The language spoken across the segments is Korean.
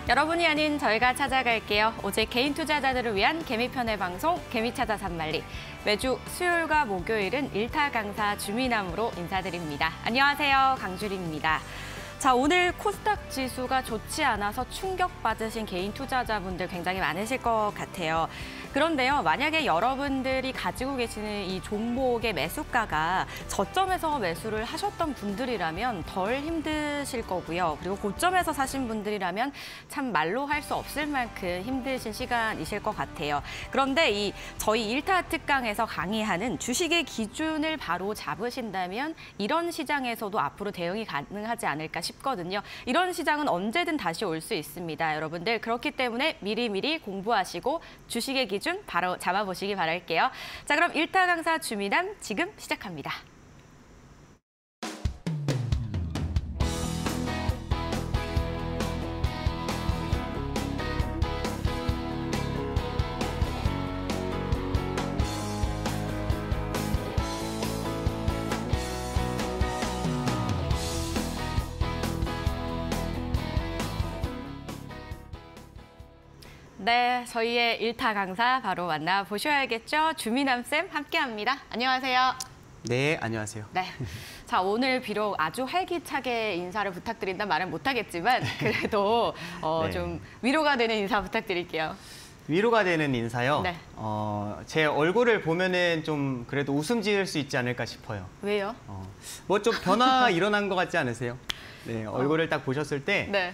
여러분이 아닌 저희가 찾아갈게요. 오직 개인 투자자들을 위한 개미편의 방송 개미찾아 산말리. 매주 수요일과 목요일은 일타 강사 주미남으로 인사드립니다. 안녕하세요. 강주리입니다. 자, 오늘 코스닥 지수가 좋지 않아서 충격받으신 개인 투자자분들 굉장히 많으실 것 같아요. 그런데요, 만약에 여러분들이 가지고 계시는 이 종목의 매수가가 저점에서 매수를 하셨던 분들이라면 덜 힘드실 거고요. 그리고 고점에서 사신 분들이라면 참 말로 할 수 없을 만큼 힘드신 시간이실 것 같아요. 그런데 저희 일타 특강에서 강의하는 주식의 기준을 바로 잡으신다면 이런 시장에서도 앞으로 대응이 가능하지 않을까 싶거든요. 이런 시장은 언제든 다시 올 수 있습니다. 여러분들 그렇기 때문에 미리미리 공부하시고 주식의 기준 바로 잡아보시기 바랄게요. 자, 그럼 일타 강사 주미남 지금 시작합니다. 네, 저희의 일타 강사 바로 만나보셔야겠죠. 주미남쌤 함께합니다. 안녕하세요. 네, 안녕하세요. 네, 자, 오늘 비록 아주 활기차게 인사를 부탁드린다는 말은 못하겠지만 그래도 네. 좀 위로가 되는 인사 부탁드릴게요. 위로가 되는 인사요? 네. 제 얼굴을 보면은 좀 그래도 웃음 지을 수 있지 않을까 싶어요. 왜요? 뭐 좀 변화 일어난 것 같지 않으세요? 네, 얼굴을 딱 보셨을 때 네.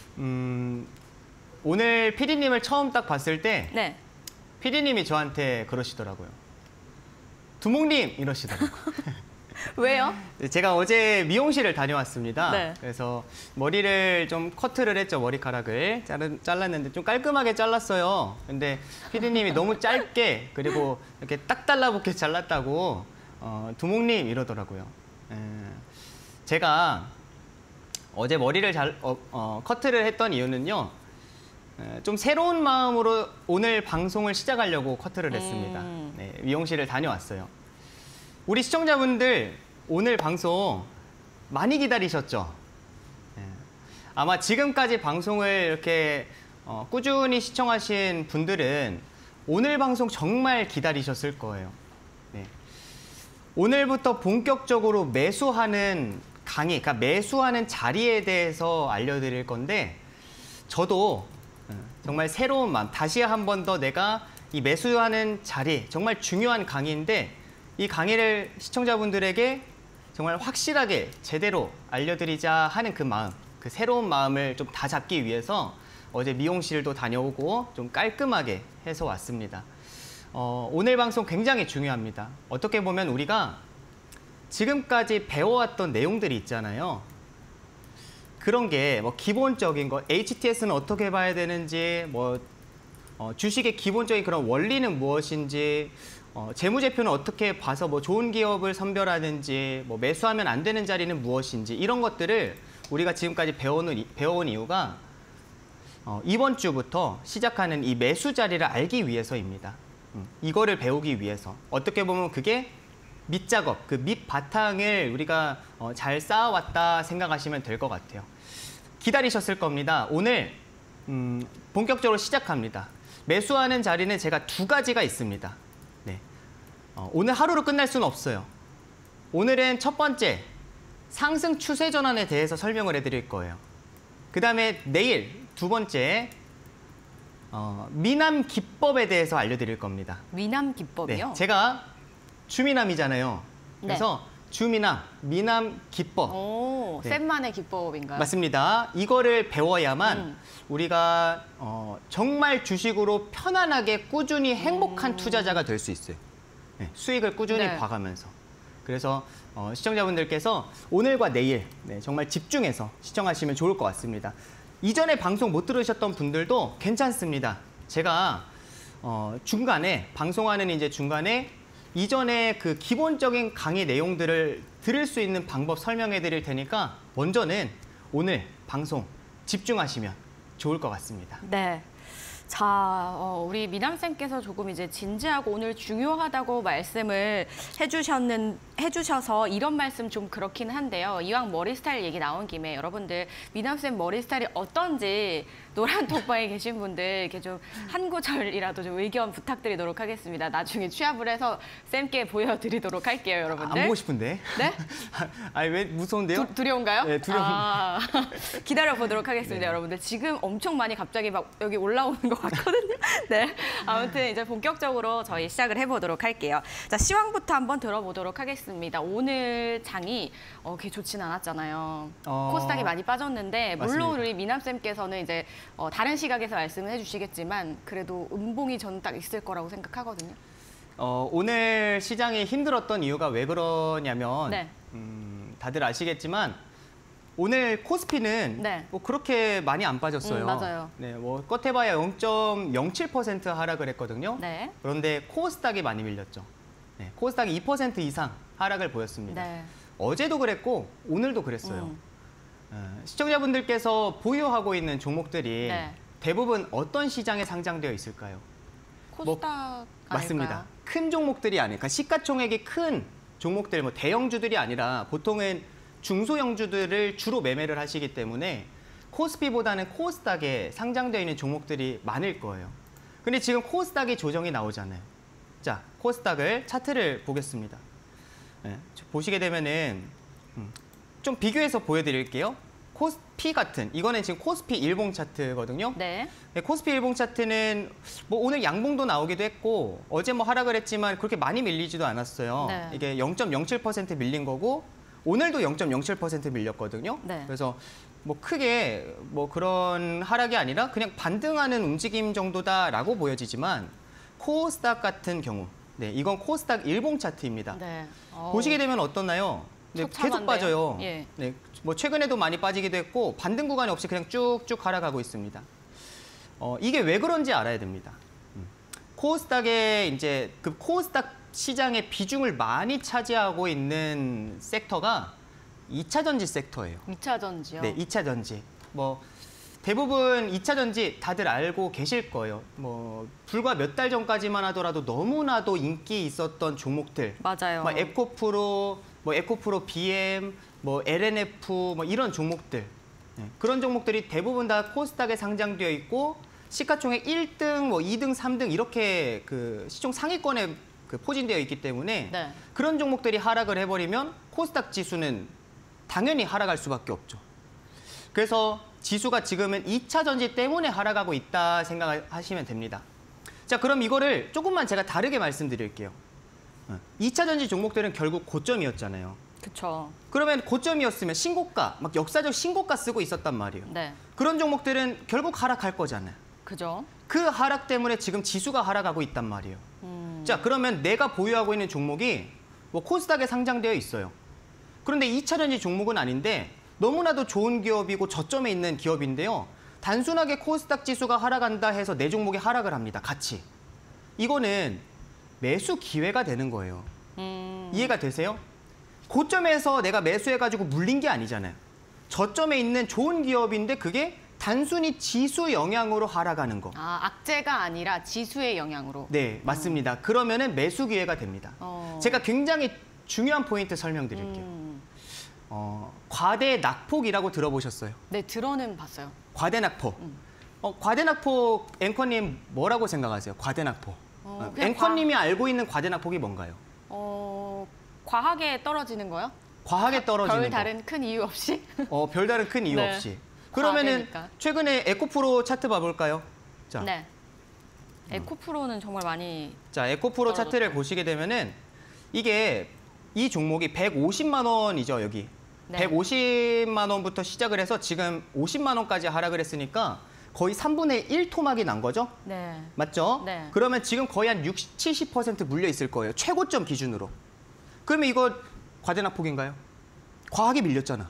오늘 PD님을 처음 딱 봤을 때 네. PD님이 저한테 그러시더라고요. 두목님! 이러시더라고요. 왜요? 제가 어제 미용실을 다녀왔습니다. 네. 그래서 머리를 좀 커트를 했죠, 머리카락을. 잘랐는데 좀 깔끔하게 잘랐어요. 근데 PD님이 너무 짧게 그리고 이렇게 딱 달라붙게 잘랐다고 두목님 이러더라고요. 제가 어제 머리를 커트를 했던 이유는요. 좀 새로운 마음으로 오늘 방송을 시작하려고 커트를 했습니다. 네, 미용실을 다녀왔어요. 우리 시청자분들 오늘 방송 많이 기다리셨죠? 네. 아마 지금까지 방송을 이렇게 꾸준히 시청하신 분들은 오늘 방송 정말 기다리셨을 거예요. 네. 오늘부터 본격적으로 매수하는 강의, 그러니까 매수하는 자리에 대해서 알려드릴 건데 저도 정말 새로운 마음, 다시 한 번 더 내가 이 매수하는 자리, 정말 중요한 강의인데 이 강의를 시청자분들에게 정말 확실하게 제대로 알려드리자 하는 그 마음, 그 새로운 마음을 좀 다 잡기 위해서 어제 미용실도 다녀오고 좀 깔끔하게 해서 왔습니다. 오늘 방송 굉장히 중요합니다. 어떻게 보면 우리가 지금까지 배워왔던 내용들이 있잖아요. 그런 게 뭐 기본적인 거, HTS는 어떻게 봐야 되는지, 뭐 주식의 기본적인 그런 원리는 무엇인지, 재무제표는 어떻게 봐서 뭐 좋은 기업을 선별하는지, 뭐 매수하면 안 되는 자리는 무엇인지 이런 것들을 우리가 지금까지 배워온 이유가 이번 주부터 시작하는 이 매수 자리를 알기 위해서입니다. 이거를 배우기 위해서. 어떻게 보면 그게 밑작업, 그 밑바탕을 우리가 잘 쌓아왔다 생각하시면 될 것 같아요. 기다리셨을 겁니다. 오늘 본격적으로 시작합니다. 매수하는 자리는 제가 두 가지가 있습니다. 네. 오늘 하루로 끝날 수는 없어요. 오늘은 첫 번째, 상승 추세 전환에 대해서 설명을 해드릴 거예요. 그 다음에 내일 두 번째, 미남 기법에 대해서 알려드릴 겁니다. 미남 기법이요? 네, 제가 주미남이잖아요. 그래서 네. 주미남, 미남 기법. 오, 네. 쌤만의 기법인가요? 맞습니다. 이거를 배워야만 우리가 정말 주식으로 편안하게 꾸준히 행복한 투자자가 될 수 있어요. 네, 수익을 꾸준히 네. 봐가면서. 그래서 시청자분들께서 오늘과 내일 정말 집중해서 시청하시면 좋을 것 같습니다. 이전에 방송 못 들으셨던 분들도 괜찮습니다. 제가 중간에 방송하는 이제 중간에 이전에 그 기본적인 강의 내용들을 들을 수 있는 방법 설명해 드릴 테니까 먼저는 오늘 방송 집중하시면 좋을 것 같습니다. 네. 자, 우리 미남쌤께서 조금 이제 진지하고 오늘 중요하다고 말씀을 해주셔서 이런 말씀 좀 그렇긴 한데요. 이왕 머리 스타일 얘기 나온 김에 여러분들 미남쌤 머리 스타일이 어떤지 노란 톡방에 계신 분들 이렇게 좀 한 구절이라도 좀 의견 부탁드리도록 하겠습니다. 나중에 취합을 해서 쌤께 보여드리도록 할게요, 여러분들. 안 보고 싶은데. 네? 아니 왜 무서운데요? 두려운가요? 네, 두려운. 기다려보도록 하겠습니다, 네. 여러분들. 지금 엄청 많이 갑자기 막 여기 올라오는 것 같거든요. 네. 아무튼 이제 본격적으로 저희 시작을 해보도록 할게요. 자, 시황부터 한번 들어보도록 하겠습니다. 오늘 장이 그렇게 좋지는 않았잖아요. 코스닥이 많이 빠졌는데 물론 맞습니다. 우리 미남쌤께서는 이제 다른 시각에서 말씀을 해주시겠지만 그래도 음봉이 저는 딱 있을 거라고 생각하거든요. 오늘 시장이 힘들었던 이유가 왜 그러냐면 네. 다들 아시겠지만 오늘 코스피는 네. 뭐 그렇게 많이 안 빠졌어요. 맞아요. 네, 뭐 껏해봐야 0.07% 하락을 했거든요. 네. 그런데 코스닥이 많이 밀렸죠. 네, 코스닥이 2% 이상 하락을 보였습니다. 네. 어제도 그랬고 오늘도 그랬어요. 시청자분들께서 보유하고 있는 종목들이 네. 대부분 어떤 시장에 상장되어 있을까요? 코스닥 아닐까요? 맞습니다. 큰 종목들이 아닐까. 시가총액이 큰 종목들, 뭐 대형주들이 아니라 보통은 중소형주들을 주로 매매를 하시기 때문에 코스피보다는 코스닥에 상장되어 있는 종목들이 많을 거예요. 근데 지금 코스닥이 조정이 나오잖아요. 자, 코스닥을 차트를 보겠습니다. 네, 보시게 되면은 좀 비교해서 보여드릴게요. 코스피 같은, 이거는 지금 코스피 일봉 차트거든요. 네. 네, 코스피 일봉 차트는 뭐 오늘 양봉도 나오기도 했고 어제 뭐 하락을 했지만 그렇게 많이 밀리지도 않았어요. 네. 이게 0.07% 밀린 거고 오늘도 0.07% 밀렸거든요. 네. 그래서 뭐 크게 뭐 그런 하락이 아니라 그냥 반등하는 움직임 정도다라고 보여지지만 코스닥 같은 경우, 네, 이건 코스닥 일봉 차트입니다. 네. 보시게 되면 어떠나요? 네, 계속 처참한데요? 빠져요. 예. 네, 뭐 최근에도 많이 빠지기도 했고 반등 구간이 없이 그냥 쭉쭉 하락하고 있습니다. 이게 왜 그런지 알아야 됩니다. 코스닥에 이제 그 코스닥 시장의 비중을 많이 차지하고 있는 섹터가 2차 전지 섹터예요. 2차 전지요? 네, 2차 전지. 뭐 대부분 2차 전지 다들 알고 계실 거예요. 뭐 불과 몇 달 전까지만 하더라도 너무나도 인기 있었던 종목들. 맞아요. 뭐 에코프로, 뭐 에코프로 BM, 뭐 LNF, 뭐 이런 종목들. 네, 그런 종목들이 대부분 다 코스닥에 상장되어 있고 시가총액 1등, 뭐 2등, 3등 이렇게 그 시총 상위권에 그 포진되어 있기 때문에 네. 그런 종목들이 하락을 해버리면 코스닥 지수는 당연히 하락할 수밖에 없죠. 그래서 지수가 지금은 2차 전지 때문에 하락하고 있다 생각하시면 됩니다. 자, 그럼 이거를 조금만 제가 다르게 말씀드릴게요. 2차 전지 종목들은 결국 고점이었잖아요. 그렇죠. 그러면 고점이었으면 신고가, 막 역사적 신고가 쓰고 있었단 말이에요. 네. 그런 종목들은 결국 하락할 거잖아요. 그죠. 그 하락 때문에 지금 지수가 하락하고 있단 말이에요. 자, 그러면 내가 보유하고 있는 종목이 뭐 코스닥에 상장되어 있어요. 그런데 2차 전지 종목은 아닌데 너무나도 좋은 기업이고 저점에 있는 기업인데요. 단순하게 코스닥 지수가 하락한다 해서 내 종목이 하락을 합니다. 같이. 이거는 매수 기회가 되는 거예요. 이해가 되세요? 고점에서 내가 매수해가지고 물린 게 아니잖아요. 저점에 있는 좋은 기업인데 그게 단순히 지수 영향으로 하락하는 거. 아, 악재가 아니라 지수의 영향으로. 네, 맞습니다. 그러면은 매수 기회가 됩니다. 제가 굉장히 중요한 포인트 설명드릴게요. 과대 낙폭이라고 들어보셨어요? 네, 들어는 봤어요. 과대 낙폭. 과대 낙폭 앵커님 뭐라고 생각하세요? 과대 낙폭. 그냥 앵커님이 알고 있는 과대 낙폭이 뭔가요? 과하게 떨어지는 거요? 과하게 떨어지는 거. 별다른 큰 이유 없이? 별다른 큰 이유 네. 없이. 그러면은 과대니까. 최근에 에코프로 차트 봐볼까요? 자, 네. 에코프로는 정말 많이. 자, 에코프로 떨어졌죠. 차트를 보시게 되면은 이게 이 종목이 150만 원이죠, 여기. 네. 150만 원부터 시작을 해서 지금 50만 원까지 하락을 했으니까 거의 3분의 1 토막이 난 거죠? 네. 맞죠? 네. 그러면 지금 거의 한 60, 70% 물려 있을 거예요. 최고점 기준으로. 그러면 이거 과대낙폭인가요? 과하게 밀렸잖아.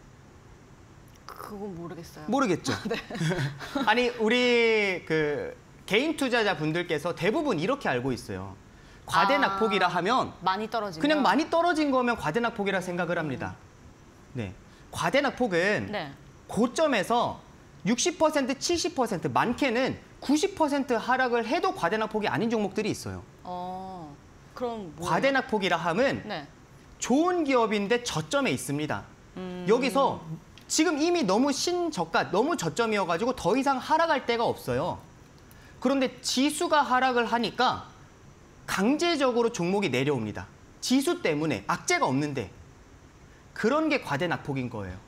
그건 모르겠어요. 모르겠죠? 네. 아니, 우리 그 개인 투자자 분들께서 대부분 이렇게 알고 있어요. 과대낙폭이라 하면 많이 떨어지면. 그냥 많이 떨어진 거면 과대낙폭이라 생각을 합니다. 네. 과대낙폭은 네. 고점에서 60%, 70%, 많게는 90% 하락을 해도 과대낙폭이 아닌 종목들이 있어요. 그럼 뭐예요? 과대낙폭이라 함은 네. 좋은 기업인데 저점에 있습니다. 여기서 지금 이미 너무 신저가, 너무 저점이어가지고 더 이상 하락할 데가 없어요. 그런데 지수가 하락을 하니까 강제적으로 종목이 내려옵니다. 지수 때문에 악재가 없는데 그런 게 과대 낙폭인 거예요.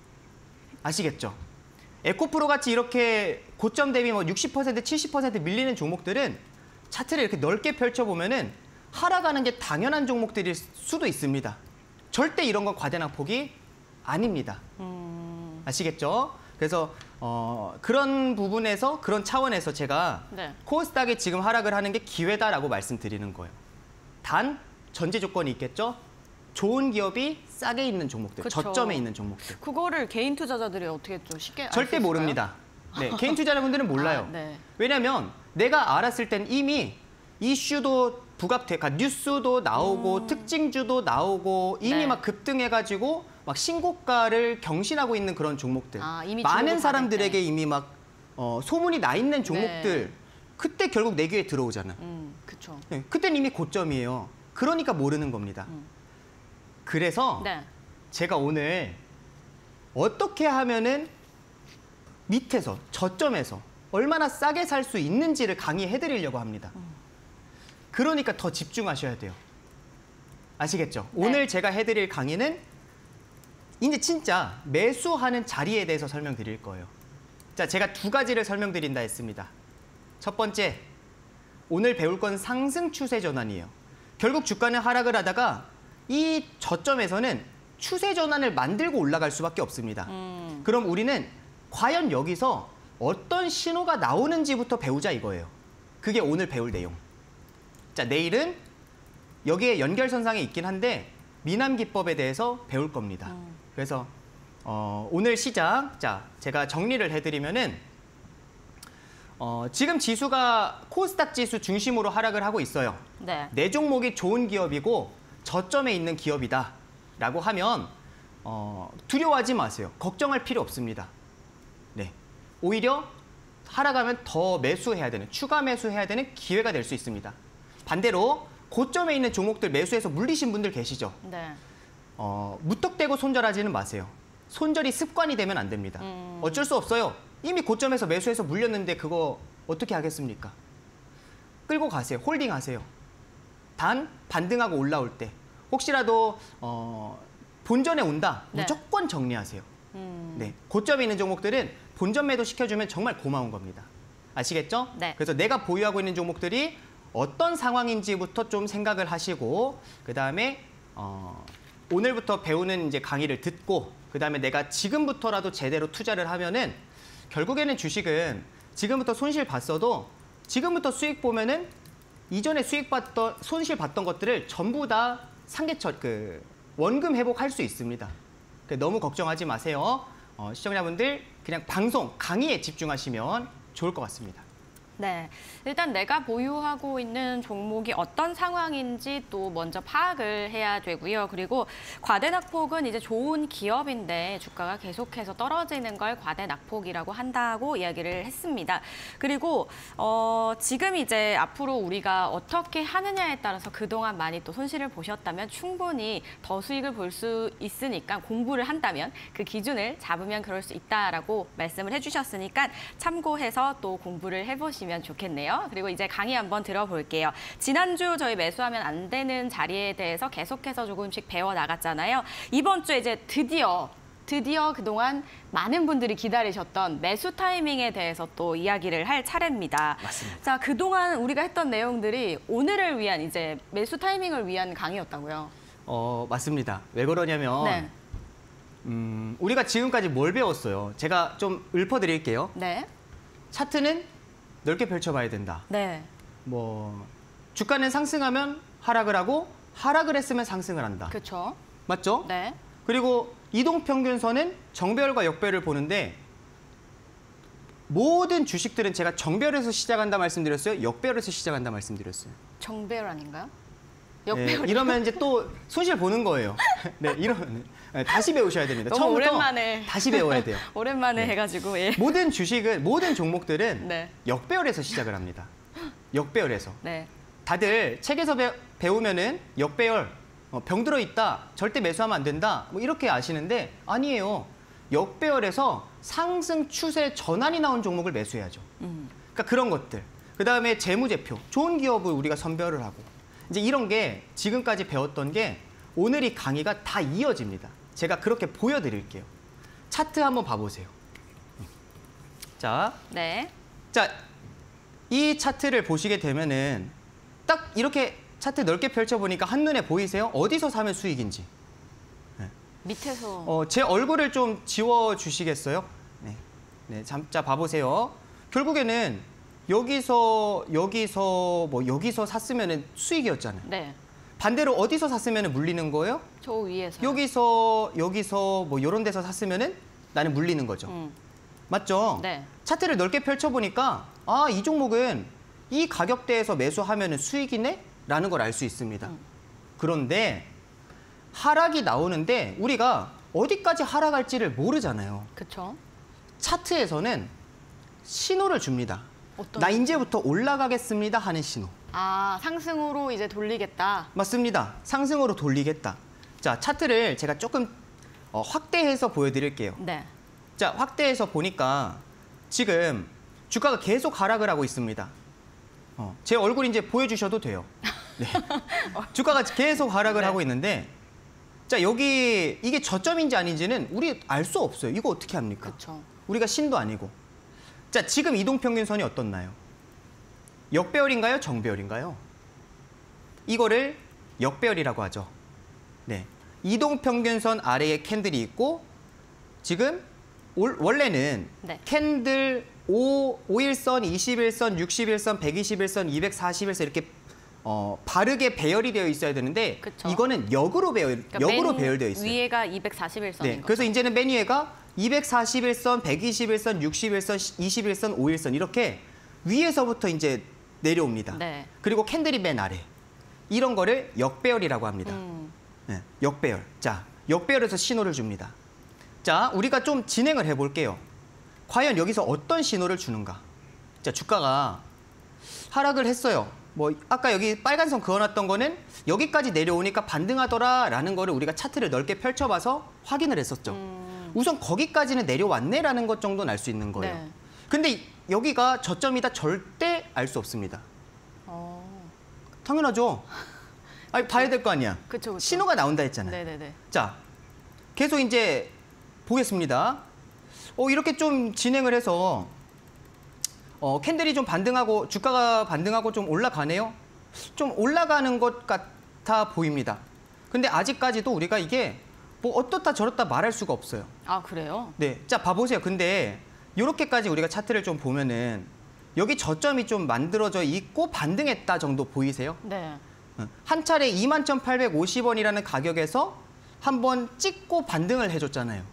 아시겠죠? 에코프로 같이 이렇게 고점 대비 뭐 60%, 70% 밀리는 종목들은 차트를 이렇게 넓게 펼쳐보면은 하락하는 게 당연한 종목들일 수도 있습니다. 절대 이런 건 과대 낙폭이 아닙니다. 아시겠죠? 그래서 그런 부분에서, 그런 차원에서 제가 네. 코스닥이 지금 하락을 하는 게 기회다라고 말씀드리는 거예요. 단 전제 조건이 있겠죠? 좋은 기업이 싸게 있는 종목들, 그쵸. 저점에 있는 종목들. 그거를 개인 투자자들이 어떻게 좀 쉽게 알 수 절대 있을까요? 모릅니다. 네, 개인 투자자분들은 몰라요. 네. 왜냐하면 내가 알았을 땐 이미 이슈도 그러니까 뉴스도 나오고 특징주도 나오고 이미 네. 막 급등해가지고 막 신고가를 경신하고 있는 그런 종목들. 이미 많은 주목을 사람들에게 받을 때. 이미 막 소문이 나 있는 종목들. 네. 그때 결국 내 귀에 들어오잖아. 그렇죠. 네, 그때는 이미 고점이에요. 그러니까 모르는 겁니다. 그래서 네. 제가 오늘 어떻게 하면은 밑에서, 저점에서 얼마나 싸게 살 수 있는지를 강의해드리려고 합니다. 그러니까 더 집중하셔야 돼요. 아시겠죠? 네. 오늘 제가 해드릴 강의는 이제 진짜 매수하는 자리에 대해서 설명드릴 거예요. 자, 제가 두 가지를 설명드린다 했습니다. 첫 번째, 오늘 배울 건 상승 추세 전환이에요. 결국 주가는 하락을 하다가 이 저점에서는 추세 전환을 만들고 올라갈 수밖에 없습니다. 그럼 우리는 과연 여기서 어떤 신호가 나오는지부터 배우자 이거예요. 그게 오늘 배울 내용. 자, 내일은 여기에 연결선상에 있긴 한데 미남기법에 대해서 배울 겁니다. 그래서 오늘 시작, 자, 제가 정리를 해드리면은 지금 지수가 코스닥 지수 중심으로 하락을 하고 있어요. 네. 내 종목이 좋은 기업이고 저점에 있는 기업이다라고 하면 두려워하지 마세요. 걱정할 필요 없습니다. 네, 오히려 하락하면 더 매수해야 되는, 추가 매수해야 되는 기회가 될 수 있습니다. 반대로 고점에 있는 종목들 매수해서 물리신 분들 계시죠? 네. 무턱대고 손절하지는 마세요. 손절이 습관이 되면 안 됩니다. 어쩔 수 없어요. 이미 고점에서 매수해서 물렸는데 그거 어떻게 하겠습니까? 끌고 가세요. 홀딩하세요. 단 반등하고 올라올 때 혹시라도 본전에 온다. 네. 무조건 정리하세요. 네, 고점에 있는 종목들은 본전 매도 시켜주면 정말 고마운 겁니다. 아시겠죠? 네. 그래서 내가 보유하고 있는 종목들이 어떤 상황인지부터 좀 생각을 하시고 그다음에 오늘부터 배우는 이제 강의를 듣고 그다음에 내가 지금부터라도 제대로 투자를 하면은 결국에는 주식은 지금부터 손실 봤어도 지금부터 수익 보면은 이전에 손실 봤던 것들을 전부 다 원금 회복할 수 있습니다. 너무 걱정하지 마세요. 시청자분들 그냥 방송, 강의에 집중하시면 좋을 것 같습니다. 네, 일단 내가 보유하고 있는 종목이 어떤 상황인지 또 먼저 파악을 해야 되고요. 그리고 과대낙폭은 이제 좋은 기업인데 주가가 계속해서 떨어지는 걸 과대낙폭이라고 한다고 이야기를 했습니다. 그리고 지금 이제 앞으로 우리가 어떻게 하느냐에 따라서 그동안 많이 또 손실을 보셨다면 충분히 더 수익을 볼 수 있으니까 공부를 한다면 그 기준을 잡으면 그럴 수 있다라고 말씀을 해주셨으니까 참고해서 또 공부를 해보시면 좋겠네요. 그리고 이제 강의 한번 들어볼게요. 지난주 저희 매수하면 안 되는 자리에 대해서 계속해서 조금씩 배워나갔잖아요. 이번 주에 이제 드디어 그동안 많은 분들이 기다리셨던 매수 타이밍에 대해서 또 이야기를 할 차례입니다. 맞습니다. 자, 그동안 우리가 했던 내용들이 오늘을 위한 이제 매수 타이밍을 위한 강의였다고요. 맞습니다. 왜 그러냐면 네. 우리가 지금까지 뭘 배웠어요? 제가 좀 읊어드릴게요. 네. 차트는 넓게 펼쳐봐야 된다. 네. 주가는 상승하면 하락을 하고 하락을 했으면 상승을 한다. 그렇죠. 맞죠? 네. 그리고 이동평균선은 정배열과 역배열을 보는데 모든 주식들은 제가 정배열에서 시작한다 말씀드렸어요? 역배열에서 시작한다 말씀드렸어요? 정배열 아닌가요? 네, 역배열. 이러면 이제 또 손실 보는 거예요. 네, 이러면 다시 배우셔야 됩니다. 너무 처음부터 오랜만에. 다시 배워야 돼요. 오랜만에 네. 해가지고. 예. 모든 종목들은 네. 역배열에서 시작을 합니다. 역배열에서. 네. 다들 책에서 배우면은 역배열 병들어 있다, 절대 매수하면 안 된다, 뭐 이렇게 아시는데 아니에요. 역배열에서 상승 추세 전환이 나온 종목을 매수해야죠. 그러니까 그런 것들. 그다음에 재무제표, 좋은 기업을 우리가 선별을 하고 이제 이런 게 지금까지 배웠던 게 오늘 이 강의가 다 이어집니다. 제가 그렇게 보여드릴게요. 차트 한번 봐보세요. 자, 네. 자, 이 차트를 보시게 되면은 딱 이렇게 차트 넓게 펼쳐보니까 한눈에 보이세요? 어디서 사면 수익인지. 밑에서. 제 얼굴을 좀 지워주시겠어요? 네. 네, 자, 봐보세요. 결국에는 여기서 샀으면은 수익이었잖아요. 네. 반대로 어디서 샀으면은 물리는 거예요? 저 위에서. 여기서 뭐 이런 데서 샀으면은 나는 물리는 거죠. 맞죠? 네. 차트를 넓게 펼쳐보니까 아, 이 종목은 이 가격대에서 매수하면은 수익이네? 라는 걸 알 수 있습니다. 그런데 하락이 나오는데 우리가 어디까지 하락할지를 모르잖아요. 그렇죠. 차트에서는 신호를 줍니다. 어떤 나 이제부터 올라가겠습니다 하는 신호. 아, 상승으로 이제 돌리겠다. 맞습니다. 상승으로 돌리겠다. 자, 차트를 제가 조금 확대해서 보여드릴게요. 네. 자, 확대해서 보니까 지금 주가가 계속 하락을 하고 있습니다. 제 얼굴 이제 보여주셔도 돼요. 네. 주가가 계속 하락을 네. 하고 있는데 자, 여기 이게 저점인지 아닌지는 우리 알 수 없어요. 이거 어떻게 합니까? 그렇죠. 우리가 신도 아니고. 자, 지금 이동평균선이 어떻나요? 역배열인가요? 정배열인가요? 이거를 역배열이라고 하죠. 네. 이동평균선 아래에 캔들이 있고 지금 원래는 네. 캔들 5일선, 21선, 61선, 121선, 241선 이렇게 바르게 배열이 되어 있어야 되는데 그쵸. 이거는 역으로 배열되어 있어요. 위에가 241선인 네, 거죠. 그래서 이제는 맨 위에가 241선, 121선, 61선, 21선, 5일선 이렇게 위에서부터 이제 내려옵니다. 네. 그리고 캔들이 맨 아래. 이런 거를 역배열이라고 합니다. 네, 역배열. 자, 역배열에서 신호를 줍니다. 자, 우리가 좀 진행을 해볼게요. 과연 여기서 어떤 신호를 주는가? 자, 주가가 하락을 했어요. 뭐 아까 여기 빨간 선 그어놨던 거는 여기까지 내려오니까 반등하더라라는 거를 우리가 차트를 넓게 펼쳐봐서 확인을 했었죠. 우선 거기까지는 내려왔네라는 것 정도는 알 수 있는 거예요. 네. 근데 여기가 저점이다 절대 알 수 없습니다. 당연하죠. 아니, 봐야 될 거 아니야. 그쵸. 신호가 나온다 했잖아요. 네네네. 자, 계속 이제 보겠습니다. 이렇게 좀 진행을 해서 캔들이 좀 반등하고 주가가 반등하고 좀 올라가네요. 좀 올라가는 것 같아 보입니다. 근데 아직까지도 우리가 이게 뭐 어떻다 저렇다 말할 수가 없어요. 아, 그래요? 네, 자 봐보세요. 근데 이렇게까지 우리가 차트를 좀 보면은 여기 저점이 좀 만들어져 있고 반등했다 정도 보이세요? 네. 한 차례 21,850원이라는 가격에서 한번 찍고 반등을 해줬잖아요.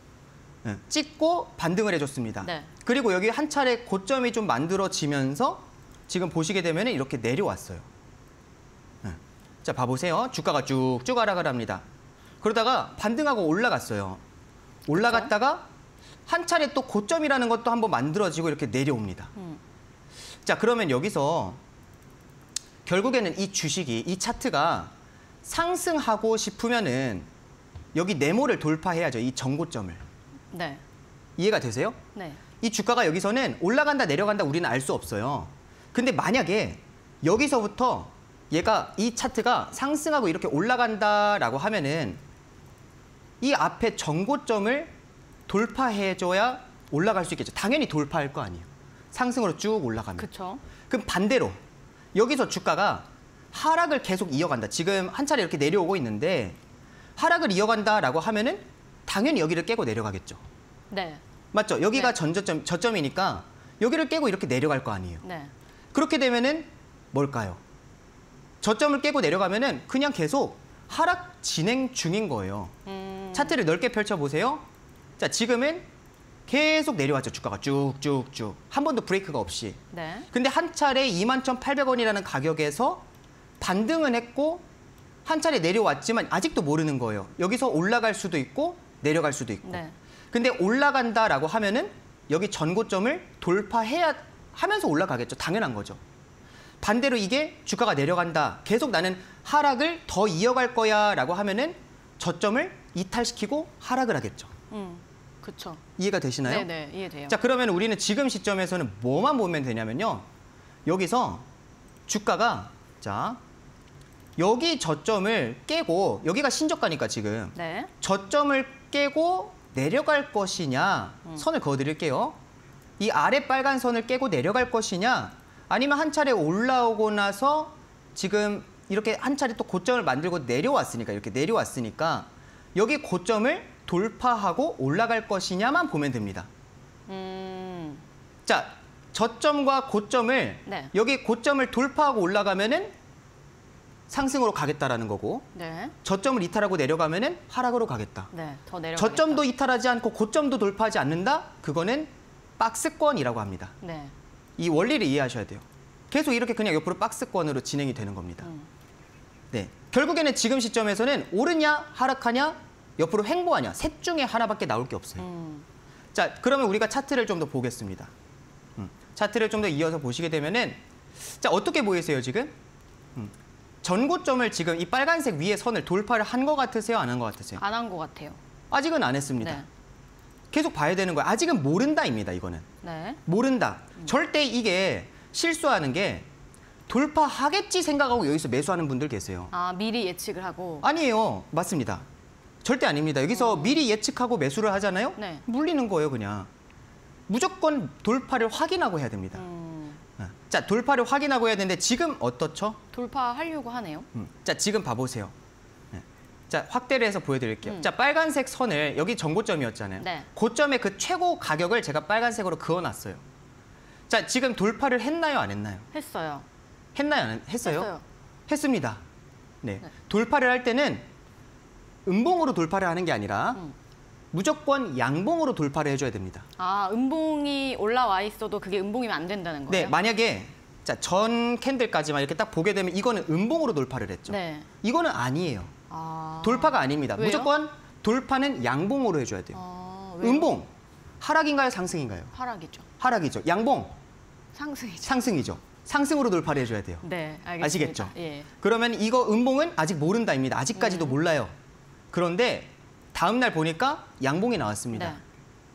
찍고 반등을 해줬습니다. 네. 그리고 여기 한 차례 고점이 좀 만들어지면서 지금 보시게 되면 이렇게 내려왔어요. 자, 봐보세요. 주가가 쭉쭉 하락을 합니다. 그러다가 반등하고 올라갔어요. 올라갔다가 한 차례 또 고점이라는 것도 한번 만들어지고 이렇게 내려옵니다. 자, 그러면 여기서 결국에는 이 주식이, 이 차트가 상승하고 싶으면은 여기 네모를 돌파해야죠. 이 전고점을. 네. 이해가 되세요? 네. 이 주가가 여기서는 올라간다 내려간다 우리는 알 수 없어요. 근데 만약에 여기서부터 얘가 이 차트가 상승하고 이렇게 올라간다라고 하면은 이 앞에 전고점을 돌파해줘야 올라갈 수 있겠죠. 당연히 돌파할 거 아니에요. 상승으로 쭉 올라가면. 그렇죠. 그럼 반대로 여기서 주가가 하락을 계속 이어간다. 지금 한 차례 이렇게 내려오고 있는데 하락을 이어간다라고 하면은 당연히 여기를 깨고 내려가겠죠. 네. 맞죠? 여기가 네. 저점이니까 여기를 깨고 이렇게 내려갈 거 아니에요. 네. 그렇게 되면은 뭘까요? 저점을 깨고 내려가면은 그냥 계속 하락 진행 중인 거예요. 차트를 넓게 펼쳐보세요. 자, 지금은 계속 내려왔죠. 주가가 쭉쭉쭉. 한 번도 브레이크가 없이. 네. 근데 한 차례 21,800원이라는 가격에서 반등은 했고 한 차례 내려왔지만 아직도 모르는 거예요. 여기서 올라갈 수도 있고 내려갈 수도 있고. 네. 근데 올라간다라고 하면은 여기 전고점을 돌파해야 하면서 올라가겠죠. 당연한 거죠. 반대로 이게 주가가 내려간다. 계속 나는 하락을 더 이어갈 거야 라고 하면은 저점을 이탈시키고 하락을 하겠죠. 그렇죠. 이해가 되시나요? 네네, 이해돼요. 자, 그러면 우리는 지금 시점에서는 뭐만 보면 되냐면요. 여기서 주가가 자 여기 저점을 깨고 여기가 신저가니까 지금 네. 저점을 깨고 내려갈 것이냐 선을 그어드릴게요. 이 아래 빨간 선을 깨고 내려갈 것이냐 아니면 한 차례 올라오고 나서 지금 이렇게 한 차례 또 고점을 만들고 내려왔으니까 이렇게 내려왔으니까 여기 고점을 돌파하고 올라갈 것이냐만 보면 됩니다. 자, 저점과 고점을 네. 여기 고점을 돌파하고 올라가면은 상승으로 가겠다라는 거고 네. 저점을 이탈하고 내려가면은 하락으로 가겠다. 네. 더 내려가. 저점도 이탈하지 않고 고점도 돌파하지 않는다? 그거는 박스권이라고 합니다. 네. 이 원리를 이해하셔야 돼요. 계속 이렇게 그냥 옆으로 박스권으로 진행이 되는 겁니다. 네, 결국에는 지금 시점에서는 오르냐 하락하냐 옆으로 횡보하냐 셋 중에 하나밖에 나올 게 없어요. 자, 그러면 우리가 차트를 좀 더 보겠습니다. 차트를 좀 더 이어서 보시게 되면은 자, 어떻게 보이세요 지금? 전고점을 지금 이 빨간색 위에 선을 돌파를 한 것 같으세요? 안 한 것 같으세요? 안 한 것 같아요. 아직은 안 했습니다. 네. 계속 봐야 되는 거예요. 아직은 모른다입니다, 이거는. 네. 모른다. 절대 이게 실수하는 게 돌파하겠지 생각하고 여기서 매수하는 분들 계세요. 아, 미리 예측을 하고. 아니에요. 맞습니다. 절대 아닙니다. 여기서 미리 예측하고 매수를 하잖아요. 네. 물리는 거예요, 그냥. 무조건 돌파를 확인하고 해야 됩니다. 자, 돌파를 확인하고 해야 되는데 지금 어떻죠? 돌파하려고 하네요. 자, 지금 봐보세요. 네. 자, 확대를 해서 보여드릴게요. 자, 빨간색 선을 여기 전고점이었잖아요. 네. 고점의 그 최고 가격을 제가 빨간색으로 그어놨어요. 자, 지금 돌파를 했나요, 안 했나요? 했어요. 했나요, 안 했어요? 했어요. 했습니다. 네. 네. 돌파를 할 때는 음봉으로 돌파를 하는 게 아니라 무조건 양봉으로 돌파를 해줘야 됩니다. 아, 음봉이 올라와 있어도 그게 음봉이면 안 된다는 거예요? 네, 만약에 자, 전 캔들까지만 이렇게 딱 보게 되면 이거는 음봉으로 돌파를 했죠. 네. 이거는 아니에요. 아. 돌파가 아닙니다. 왜요? 무조건 돌파는 양봉으로 해줘야 돼요. 아, 왜요? 음봉, 하락인가요, 상승인가요? 하락이죠. 하락이죠. 양봉, 상승이죠. 상승이죠. 상승으로 돌파를 해줘야 돼요. 네, 알겠습니다. 아시겠죠? 예. 그러면 이거 음봉은 아직 모른다입니다. 아직까지도 몰라요. 그런데 다음 날 보니까 양봉이 나왔습니다. 네.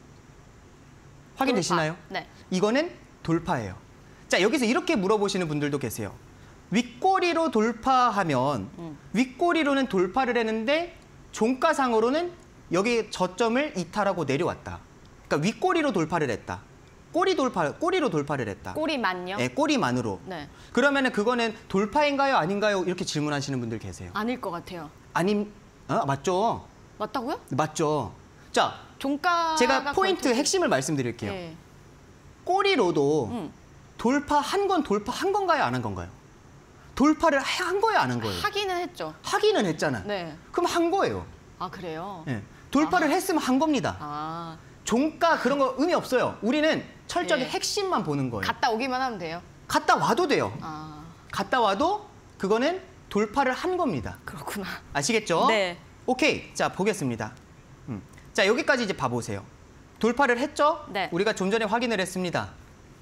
확인되시나요? 돌파. 네. 이거는 돌파예요. 자, 여기서 이렇게 물어보시는 분들도 계세요. 윗꼬리로 돌파하면 윗꼬리로는 돌파를 했는데 종가상으로는 여기 저점을 이탈하고 내려왔다. 그러니까 윗꼬리로 돌파를 했다. 꼬리로 돌파를 했다. 꼬리만요? 네, 꼬리만으로. 네. 그러면은 그거는 돌파인가요, 아닌가요? 이렇게 질문하시는 분들 계세요. 아닐 것 같아요. 맞죠. 맞다고요? 맞죠. 자, 종가가 제가 포인트 걸쳐져- 핵심을 말씀드릴게요. 예. 꼬리로도 돌파한 건 돌파한 건가요, 안 한 건가요? 돌파를 한 거예요, 안 한 거예요? 하기는 했죠. 하기는 했잖아. 네. 그럼 한 거예요. 아, 그래요? 예. 돌파를 했으면 한 겁니다. 아, 종가 그런 거 의미 없어요. 우리는 철저하게 예. 핵심만 보는 거예요. 갔다 오기만 하면 돼요. 갔다 와도 돼요. 아, 갔다 와도 그거는 돌파를 한 겁니다. 그렇구나. 아시겠죠? 네. 오케이. 자, 보겠습니다. 자, 여기까지 이제 봐보세요. 돌파를 했죠? 네. 우리가 좀 전에 확인을 했습니다.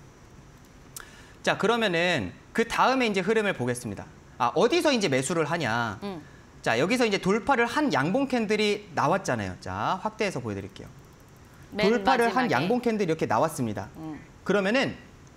자, 그러면은 그 다음에 이제 흐름을 보겠습니다. 아, 어디서 이제 매수를 하냐. 자, 여기서 이제 돌파를 한 양봉 캔들이 나왔잖아요. 자, 확대해서 보여드릴게요. 맨 돌파를 한 마지막에. 양봉 캔들이 이렇게 나왔습니다. 그러면은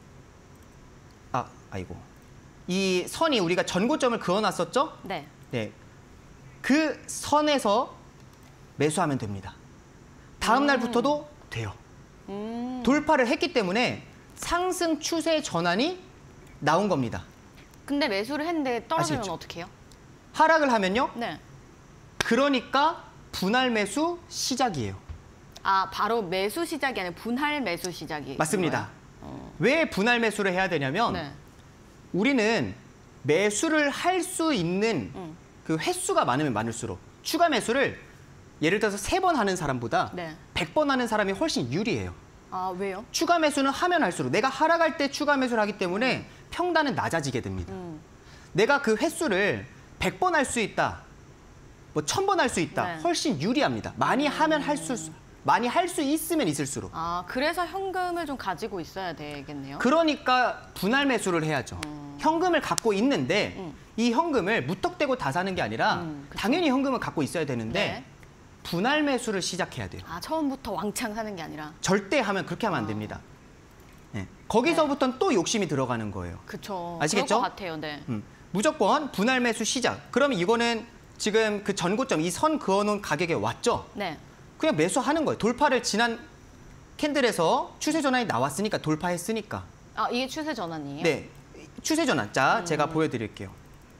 아이고. 이 선이 우리가 전고점을 그어놨었죠? 네. 네. 그 선에서 매수하면 됩니다. 다음 날부터도 돼요. 돌파를 했기 때문에 상승 추세 전환이 나온 겁니다. 근데 매수를 했는데 떨어지면 아시겠죠? 어떡해요? 하락을 하면요. 네. 그러니까 분할 매수 시작이에요. 아, 바로 매수 시작이 아니라 분할 매수 시작이. 맞습니다. 왜 분할 매수를 해야 되냐면 네. 우리는 매수를 할 수 있는 그 횟수가 많으면 많을수록 추가 매수를 예를 들어서 3번 하는 사람보다 네. 100번 하는 사람이 훨씬 유리해요. 아, 왜요? 추가 매수는 하면 할수록 내가 하락할 때 추가 매수를 하기 때문에 평단은 낮아지게 됩니다. 내가 그 횟수를 100번 할 수 있다, 뭐 1000번 할 수 있다, 네. 훨씬 유리합니다. 많이 하면 할수록 많이 할 수 있으면 있을수록. 아, 그래서 현금을 좀 가지고 있어야 되겠네요. 그러니까 분할 매수를 해야죠. 현금을 갖고 있는데 이 현금을 무턱대고 다 사는 게 아니라 당연히 현금을 갖고 있어야 되는데 네. 분할 매수를 시작해야 돼요. 아, 처음부터 왕창 사는 게 아니라. 절대 하면 그렇게 하면 안 됩니다. 네. 거기서부터는 또 욕심이 들어가는 거예요. 그렇죠. 아시겠죠? 그럴 것 같아요. 네. 무조건 분할 매수 시작. 그러면 이거는 지금 그 전고점, 이 선 그어놓은 가격에 왔죠? 네. 그냥 매수하는 거예요. 돌파를 지난 캔들에서 추세 전환이 나왔으니까 돌파했으니까. 아, 이게 추세 전환이에요? 네, 추세 전환. 자, 제가 보여드릴게요.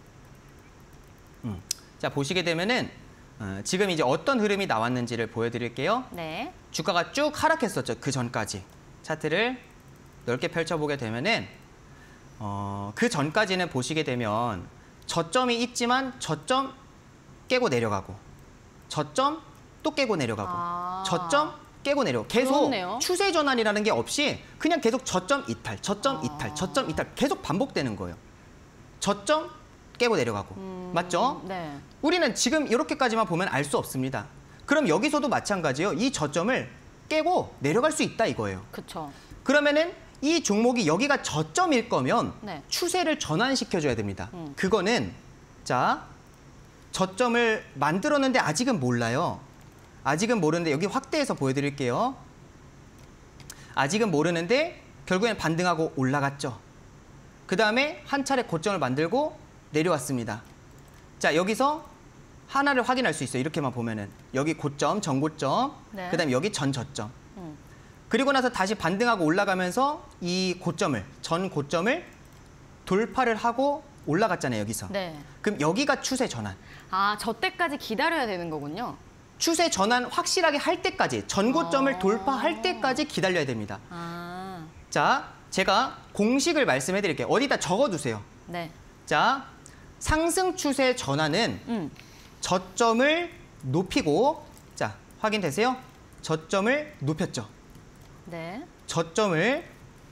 자, 보시게 되면은 지금 이제 어떤 흐름이 나왔는지를 보여드릴게요. 네. 주가가 쭉 하락했었죠. 그 전까지. 차트를 넓게 펼쳐보게 되면은 그 전까지는 보시게 되면 저점이 있지만 저점 깨고 내려가고 저점 또 깨고 내려가고 저점 깨고 내려가고 계속 그렇네요. 추세 전환이라는 게 없이 그냥 계속 저점 이탈, 저점 이탈, 저점 이탈 계속 반복되는 거예요. 저점 깨고 내려가고. 맞죠? 네. 우리는 지금 이렇게까지만 보면 알 수 없습니다. 그럼 여기서도 마찬가지예요. 이 저점을 깨고 내려갈 수 있다 이거예요. 그렇죠. 그러면은 이 종목이 여기가 저점일 거면 네. 추세를 전환시켜줘야 됩니다. 그거는 자 저점을 만들었는데 아직은 몰라요. 아직은 모르는데 여기 확대해서 보여드릴게요. 아직은 모르는데 결국엔 반등하고 올라갔죠. 그 다음에 한 차례 고점을 만들고 내려왔습니다. 자 여기서 하나를 확인할 수 있어요. 이렇게만 보면은 여기 고점, 전고점, 네. 그 다음에 여기 전저점. 그리고 나서 다시 반등하고 올라가면서 이 고점을, 전 고점을 돌파를 하고 올라갔잖아요, 여기서. 네. 그럼 여기가 추세 전환. 아, 저 때까지 기다려야 되는 거군요. 추세 전환 확실하게 할 때까지, 전 고점을 돌파할 때까지 기다려야 됩니다. 아, 자, 제가 공식을 말씀해 드릴게요. 어디다 적어두세요. 네. 자, 상승 추세 전환은 저점을 높이고, 자, 확인되세요? 저점을 높였죠. 네. 저점을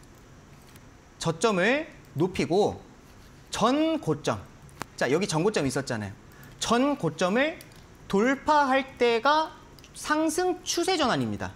높이고 전 고점. 자, 여기 전 고점이 있었잖아요. 전 고점을 돌파할 때가 상승 추세 전환입니다.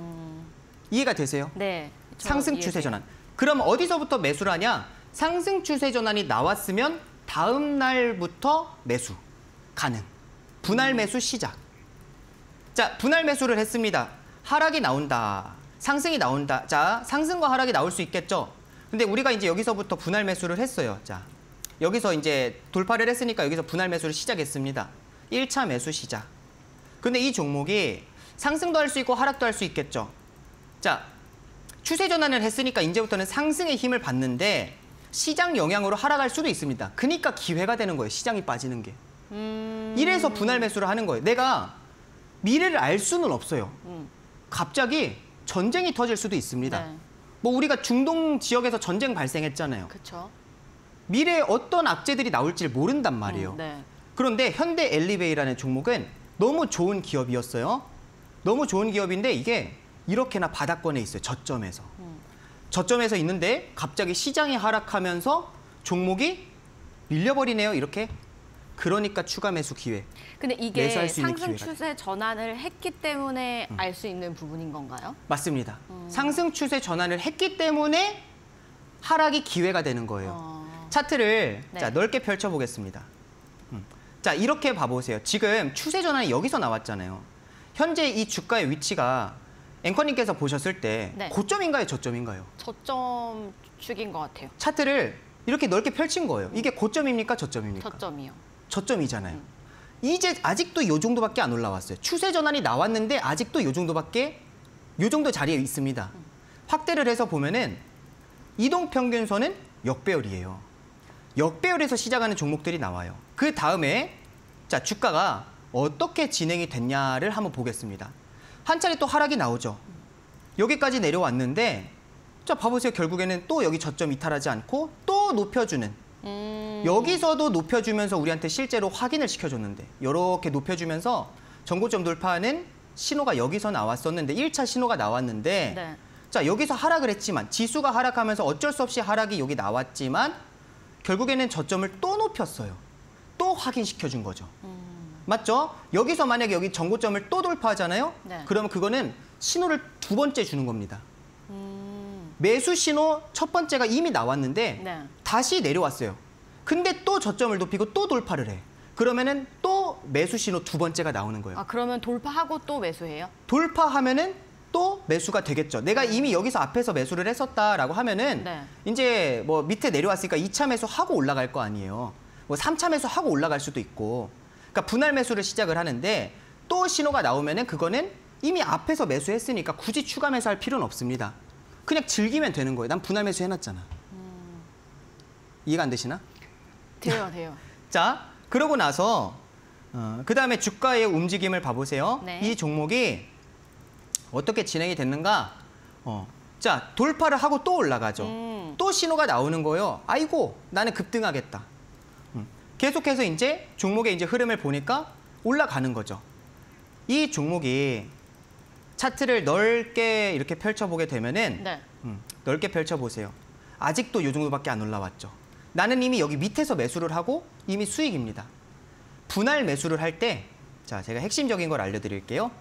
이해가 되세요? 네. 상승 추세 전환. 그럼 어디서부터 매수를 하냐? 상승 추세 전환이 나왔으면 다음 날부터 매수 가능. 분할 매수 시작. 자, 분할 매수를 했습니다. 하락이 나온다. 상승이 나온다. 자, 상승과 하락이 나올 수 있겠죠. 근데 우리가 이제 여기서부터 분할 매수를 했어요. 자, 여기서 이제 돌파를 했으니까 여기서 분할 매수를 시작했습니다. 1차 매수 시작. 근데 이 종목이 상승도 할 수 있고 하락도 할 수 있겠죠. 자, 추세 전환을 했으니까 이제부터는 상승의 힘을 받는데 시장 영향으로 하락할 수도 있습니다. 그러니까 기회가 되는 거예요. 시장이 빠지는 게. 이래서 분할 매수를 하는 거예요. 내가 미래를 알 수는 없어요. 갑자기 전쟁이 터질 수도 있습니다. 네. 뭐 우리가 중동 지역에서 전쟁 발생했잖아요. 그렇죠. 미래에 어떤 악재들이 나올지 모른단 말이에요. 네. 그런데 현대 엘리베이라는 종목은 너무 좋은 기업이었어요. 너무 좋은 기업인데 이게 이렇게나 바닥권에 있어요. 저점에서. 저점에서 있는데 갑자기 시장이 하락하면서 종목이 밀려버리네요. 이렇게. 그러니까 추가 매수 기회. 근데 이게 매수할 수 있는 상승 기회가 추세 전환을 했기 때문에 알 수 있는 부분인 건가요? 맞습니다. 상승 추세 전환을 했기 때문에 하락이 기회가 되는 거예요. 차트를 네. 자, 넓게 펼쳐보겠습니다. 자, 이렇게 봐보세요. 지금 추세 전환이 여기서 나왔잖아요. 현재 이 주가의 위치가 앵커님께서 보셨을 때 네. 고점인가요? 저점인가요? 저점 축인 것 같아요. 차트를 이렇게 넓게 펼친 거예요. 이게 고점입니까? 저점입니까? 저점이요. 저점이잖아요. 이제 아직도 이 정도밖에 안 올라왔어요. 추세 전환이 나왔는데 아직도 이 정도밖에, 이 정도 자리에 있습니다. 확대를 해서 보면은 이동평균선은 역배열이에요. 역배열에서 시작하는 종목들이 나와요. 그 다음에 자, 주가가 어떻게 진행이 됐냐를 한번 보겠습니다. 한 차례 또 하락이 나오죠. 여기까지 내려왔는데 자, 봐보세요. 결국에는 또 여기 저점 이탈하지 않고 또 높여주는, 여기서도 높여주면서 우리한테 실제로 확인을 시켜줬는데 이렇게 높여주면서 전고점 돌파하는 신호가 여기서 나왔었는데 1차 신호가 나왔는데 네. 자, 여기서 하락을 했지만 지수가 하락하면서 어쩔 수 없이 하락이 여기 나왔지만 결국에는 저점을 또 높였어요. 또 확인시켜준 거죠. 맞죠? 여기서 만약에 여기 전고점을 또 돌파하잖아요? 네. 그러면 그거는 신호를 두 번째 주는 겁니다. 매수 신호 첫 번째가 이미 나왔는데 네. 다시 내려왔어요. 근데 또 저점을 높이고 또 돌파를 해. 그러면은 또 매수 신호 두 번째가 나오는 거예요. 아, 그러면 돌파하고 또 매수해요? 돌파하면은 또 매수가 되겠죠. 내가 이미 여기서 앞에서 매수를 했었다라고 하면은 네. 이제 뭐 밑에 내려왔으니까 2차 매수하고 올라갈 거 아니에요. 뭐 3차 매수하고 올라갈 수도 있고. 그러니까 분할 매수를 시작을 하는데 또 신호가 나오면은 그거는 이미 앞에서 매수했으니까 굳이 추가 매수할 필요는 없습니다. 그냥 즐기면 되는 거예요. 난 분할 매수 해놨잖아. 이해가 안 되시나? 돼요. 자, 그러고 나서 그다음에 주가의 움직임을 봐보세요. 네. 이 종목이 어떻게 진행이 됐는가? 자, 돌파를 하고 또 올라가죠. 또 신호가 나오는 거예요. 아이고, 나는 급등하겠다. 계속해서 이제 종목의 이제 흐름을 보니까 올라가는 거죠. 이 종목이 차트를 넓게 이렇게 펼쳐보게 되면은 네. 넓게 펼쳐보세요. 아직도 이 정도밖에 안 올라왔죠. 나는 이미 여기 밑에서 매수를 하고 이미 수익입니다. 분할 매수를 할 때, 자, 제가 핵심적인 걸 알려드릴게요.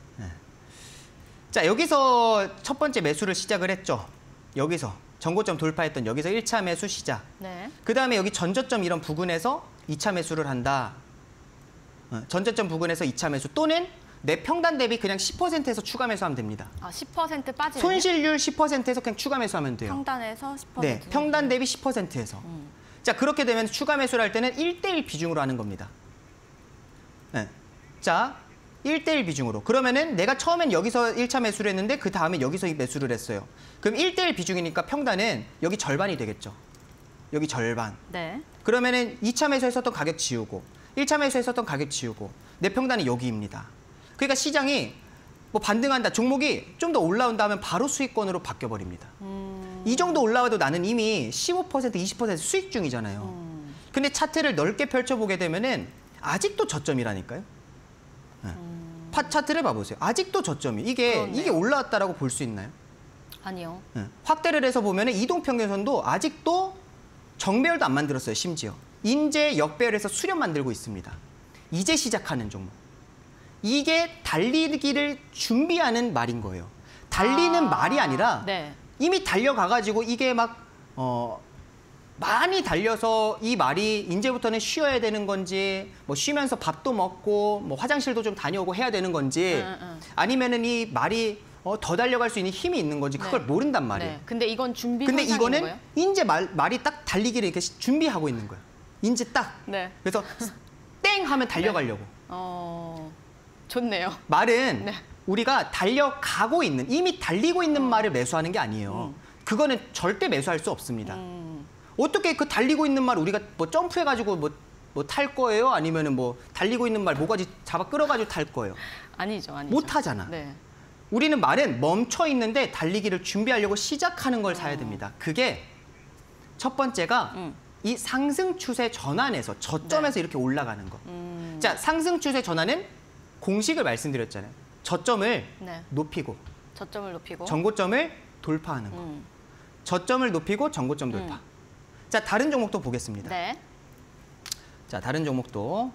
자, 여기서 첫 번째 매수를 시작을 했죠. 여기서 전고점 돌파했던 여기서 1차 매수 시작. 네. 그 다음에 여기 전저점 이런 부근에서 2차 매수를 한다. 전저점 부근에서 2차 매수 또는 내 평단 대비 그냥 10%에서 추가 매수하면 됩니다. 아, 10% 빠지네요. 손실률 10%에서 그냥 추가 매수하면 돼요. 평단에서 10%. 네, 평단 대비 10%에서. 자, 그렇게 되면 추가 매수를 할 때는 1대1 비중으로 하는 겁니다. 네. 자, 1대1 비중으로. 그러면은 내가 처음엔 여기서 1차 매수를 했는데 그 다음에 여기서 매수를 했어요. 그럼 1대1 비중이니까 평단은 여기 절반이 되겠죠. 여기 절반. 네. 그러면은 2차 매수했었던 가격 지우고 1차 매수했었던 가격 지우고 내 평단은 여기입니다. 그러니까 시장이 뭐 반등한다, 종목이 좀 더 올라온다 하면 바로 수익권으로 바뀌어버립니다. 이 정도 올라와도 나는 이미 15%, 20% 수익 중이잖아요. 근데 차트를 넓게 펼쳐보게 되면은 아직도 저점이라니까요. 네. 차트를 봐보세요. 아직도 저점이. 그렇네요. 이게 올라왔다라고 볼 수 있나요? 아니요. 네. 확대를 해서 보면은 이동평균선도 아직도 정배열도 안 만들었어요, 심지어. 인제 역배열해서 수렴 만들고 있습니다. 이제 시작하는 종목. 이게 달리기를 준비하는 말인 거예요. 달리는 말이 아니라 네. 이미 달려가가지고 이게 막 많이 달려서 이 말이 이제부터는 쉬어야 되는 건지 뭐 쉬면서 밥도 먹고 뭐 화장실도 좀 다녀오고 해야 되는 건지 아니면은 이 말이 더 달려갈 수 있는 힘이 있는 건지 그걸 네. 모른단 말이에요. 네. 근데 이건 준비 근데 현상인 이거는 거예요? 이제 말이 딱 달리기를 이렇게 준비하고 있는 거예요. 이제 딱. 네. 그래서 땡 하면 달려가려고. 좋네요. 말은 네. 우리가 달려가고 있는, 이미 달리고 있는 말을 매수하는 게 아니에요. 그거는 절대 매수할 수 없습니다. 어떻게 그 달리고 있는 말 우리가 뭐 점프해가지고 뭐 탈 거예요? 아니면은 뭐 달리고 있는 말 뭐가지 잡아 끌어가지고 탈 거예요? 아니죠. 못 하잖아. 네. 우리는 말은 멈춰 있는데 달리기를 준비하려고 시작하는 걸 사야 됩니다. 그게 첫 번째가 이 상승 추세 전환에서 저점에서 이렇게 올라가는 거. 자, 상승 추세 전환은 공식을 말씀드렸잖아요. 저점을 네. 높이고 저점을 높이고. 전고점을 돌파하는 거. 저점을 높이고 전고점 돌파. 자, 다른 종목도 보겠습니다. 네. 자, 다른 종목도.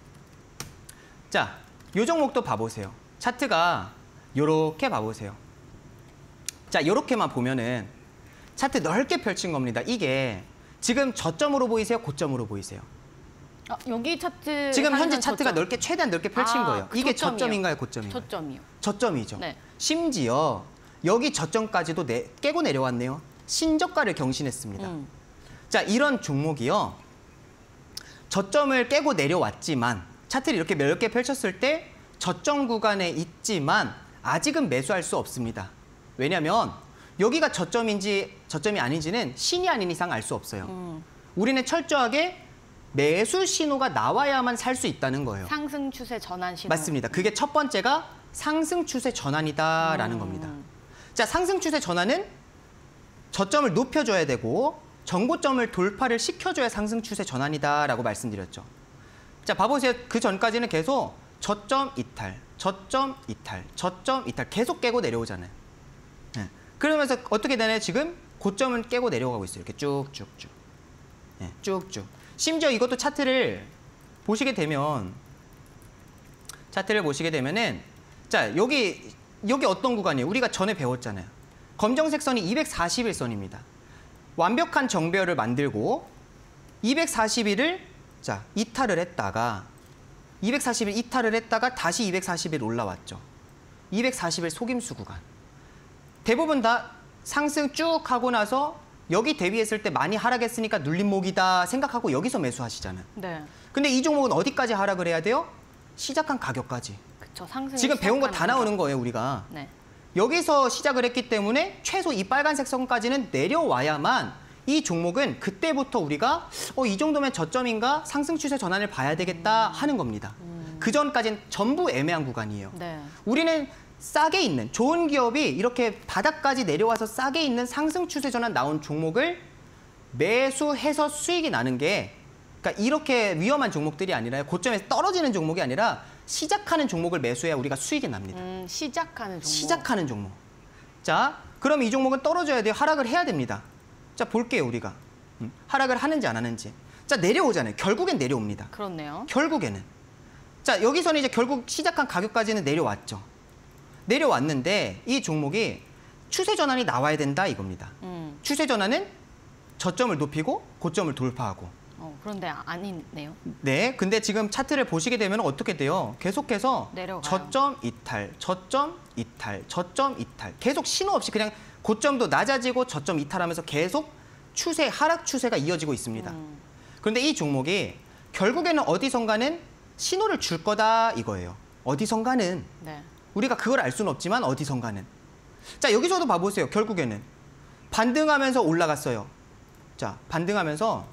자, 요 종목도 봐보세요. 차트가 요렇게 봐보세요. 자, 요렇게만 보면은 차트 넓게 펼친 겁니다. 이게 지금 저점으로 보이세요? 고점으로 보이세요? 여기 차트. 지금 현재 항상 차트가 저점. 최대한 넓게 펼친 거예요. 그 이게 저점이요. 저점인가요? 고점인가요? 저점이요. 저점이죠. 네. 심지어 여기 저점까지도 깨고 내려왔네요. 신저가를 경신했습니다. 자, 이런 종목이요. 저점을 깨고 내려왔지만 차트를 이렇게 넓게 펼쳤을 때 저점 구간에 있지만 아직은 매수할 수 없습니다. 왜냐하면 여기가 저점인지 저점이 아닌지는 신이 아닌 이상 알 수 없어요. 우리는 철저하게 매수 신호가 나와야만 살 수 있다는 거예요. 상승 추세 전환 신호. 맞습니다. 그게 첫 번째가 상승 추세 전환이다라는 겁니다. 자, 상승 추세 전환은 저점을 높여줘야 되고 전고점을 돌파를 시켜줘야 상승 추세 전환이다라고 말씀드렸죠. 자, 봐보세요. 그 전까지는 계속 저점 이탈, 저점 이탈, 저점 이탈 계속 깨고 내려오잖아요. 네. 그러면서 어떻게 되나요? 지금 고점은 깨고 내려가고 있어요. 이렇게 쭉쭉쭉. 네, 쭉쭉. 심지어 이것도 차트를 보시게 되면 차트를 보시게 되면은 자, 여기 어떤 구간이에요? 우리가 전에 배웠잖아요. 검정색 선이 241선입니다. 완벽한 정배열을 만들고 241을 자, 이탈을 했다가 241 이탈을 했다가 다시 241 올라왔죠. 241 속임수 구간. 대부분 다 상승 쭉 하고 나서 여기 대비했을 때 많이 하락했으니까 눌림목이다 생각하고 여기서 매수하시잖아요. 네. 근데 이 종목은 어디까지 하락을 해야 돼요? 시작한 가격까지. 그쵸. 상승. 지금 배운 거 다 나오는 거예요, 우리가. 네. 여기서 시작을 했기 때문에 최소 이 빨간색 선까지는 내려와야만 이 종목은 그때부터 우리가 이 정도면 저점인가 상승 추세 전환을 봐야 되겠다 하는 겁니다. 그 전까지는 전부 애매한 구간이에요. 네. 우리는 싸게 있는 좋은 기업이 이렇게 바닥까지 내려와서 싸게 있는 상승 추세 전환 나온 종목을 매수해서 수익이 나는 게 그러니까 이렇게 위험한 종목들이 아니라 고점에서 떨어지는 종목이 아니라 시작하는 종목을 매수해야 우리가 수익이 납니다. 시작하는 종목. 시작하는 종목. 자, 그럼 이 종목은 떨어져야 돼요. 하락을 해야 됩니다. 자, 볼게요, 우리가. 하락을 하는지 안 하는지. 자, 내려오잖아요. 결국엔 내려옵니다. 그렇네요. 결국에는. 자, 여기서는 이제 결국 시작한 가격까지는 내려왔죠. 내려왔는데 이 종목이 추세 전환이 나와야 된다 이겁니다. 추세 전환은 저점을 높이고 고점을 돌파하고. 그런데 아니네요. 네, 근데 지금 차트를 보시게 되면 어떻게 돼요? 계속해서 내려가요. 저점 이탈, 저점 이탈, 저점 이탈. 계속 신호 없이 그냥 고점도 낮아지고 저점 이탈하면서 계속 추세, 하락 추세가 이어지고 있습니다. 그런데 이 종목이 결국에는 어디선가는 신호를 줄 거다 이거예요. 어디선가는. 네. 우리가 그걸 알 수는 없지만 어디선가는. 자, 여기서도 봐보세요. 결국에는 반등하면서 올라갔어요. 자, 반등하면서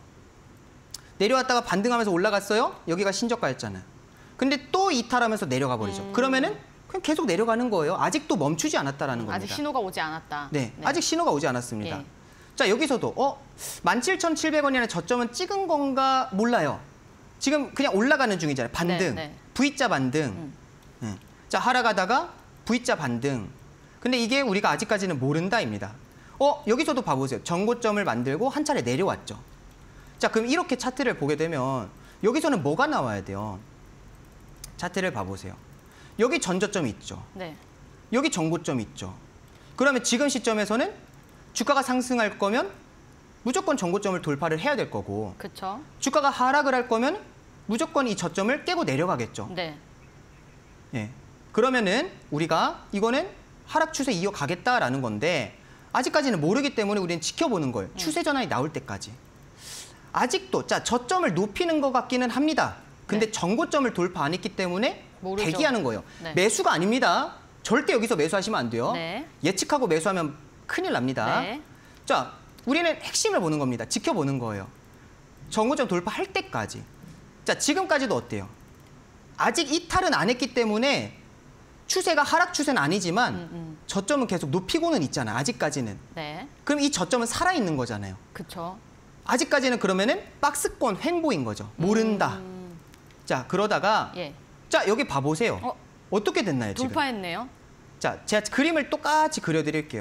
내려왔다가 반등하면서 올라갔어요. 여기가 신저가였잖아요. 근데 또 이탈하면서 내려가 버리죠. 그러면은 그냥 계속 내려가는 거예요. 아직도 멈추지 않았다라는 겁니다. 아직 신호가 오지 않았다. 네, 아직 신호가 오지 않았습니다. 예. 자, 여기서도 17,700원이라는 저점은 찍은 건가 몰라요. 지금 그냥 올라가는 중이잖아요. 반등, 네. V자 반등. 네. 자, 하락하다가 V자 반등. 근데 이게 우리가 아직까지는 모른다입니다. 여기서도 봐보세요. 전고점을 만들고 한 차례 내려왔죠. 자, 그럼 이렇게 차트를 보게 되면 여기서는 뭐가 나와야 돼요? 차트를 봐보세요. 여기 전저점이 있죠. 네. 여기 전고점이 있죠. 그러면 지금 시점에서는 주가가 상승할 거면 무조건 전고점을 돌파를 해야 될 거고 그렇죠. 주가가 하락을 할 거면 무조건 이 저점을 깨고 내려가겠죠. 네. 예. 그러면은 우리가 이거는 하락 추세 이어가겠다라는 건데 아직까지는 모르기 때문에 우리는 지켜보는 거예요. 추세 전환이 나올 때까지. 아직도 자 저점을 높이는 것 같기는 합니다. 근데 네. 전고점을 돌파 안 했기 때문에 모르죠. 대기하는 거예요. 네. 매수가 아닙니다. 절대 여기서 매수하시면 안 돼요. 네. 예측하고 매수하면 큰일 납니다. 네. 자, 우리는 핵심을 보는 겁니다. 지켜보는 거예요. 전고점 돌파할 때까지. 자, 지금까지도 어때요? 아직 이탈은 안 했기 때문에 추세가 하락 추세는 아니지만 저점은 계속 높이고는 있잖아. 아직까지는. 네. 그럼 이 저점은 살아있는 거잖아요. 그렇죠. 아직까지는 그러면은 박스권 횡보인 거죠. 모른다. 자, 그러다가 예. 자, 여기 봐보세요. 어떻게 됐나요, 지금? 돌파했네요. 자, 제가 그림을 똑같이 그려드릴게요.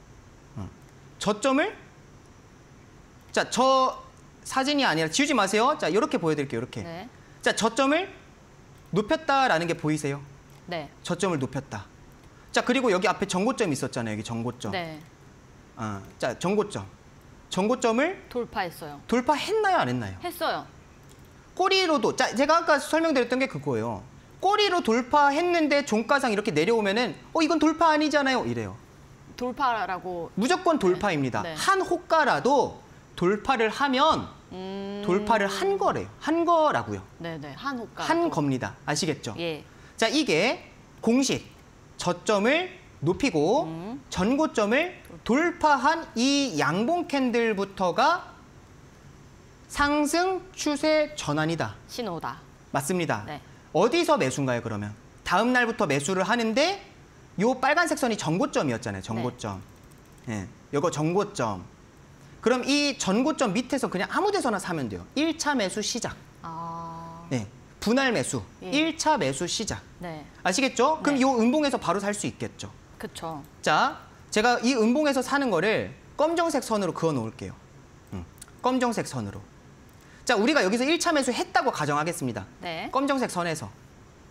저점을 자, 저 사진이 아니라 지우지 마세요. 자, 이렇게 보여드릴게요. 이렇게. 네. 자, 저점을 높였다라는 게 보이세요? 네. 저점을 높였다. 자, 그리고 여기 앞에 전고점이 있었잖아요. 여기 전고점. 네. 자, 전고점. 전고점을 돌파했어요. 돌파했나요? 안 했나요? 했어요. 꼬리로도 자, 제가 아까 설명드렸던 게 그거예요. 꼬리로 돌파했는데 종가상 이렇게 내려오면은 이건 돌파 아니잖아요. 이래요. 돌파라고. 무조건 돌파입니다. 네. 한 호가라도 돌파를 하면 돌파를 한 거래요. 한 거라고요. 네네. 한 호가. 한 겁니다. 아시겠죠? 예. 자, 이게 공식 저점을 높이고 전고점을 돌파한 이 양봉 캔들부터가 상승 추세 전환이다. 신호다. 맞습니다. 네. 어디서 매수인가요, 그러면? 다음 날부터 매수를 하는데 요 빨간색 선이 전고점이었잖아요. 전고점. 예. 요거 전고점. 그럼 이 전고점 밑에서 그냥 아무 데서나 사면 돼요. 1차 매수 시작. 네. 분할 매수. 예. 1차 매수 시작. 네. 아시겠죠? 그럼 네. 요 음봉에서 바로 살 수 있겠죠. 그렇죠. 자, 제가 이 음봉에서 사는 거를 검정색 선으로 그어 놓을게요. 검정색 선으로. 자, 우리가 여기서 1차 매수 했다고 가정하겠습니다. 네. 검정색 선에서.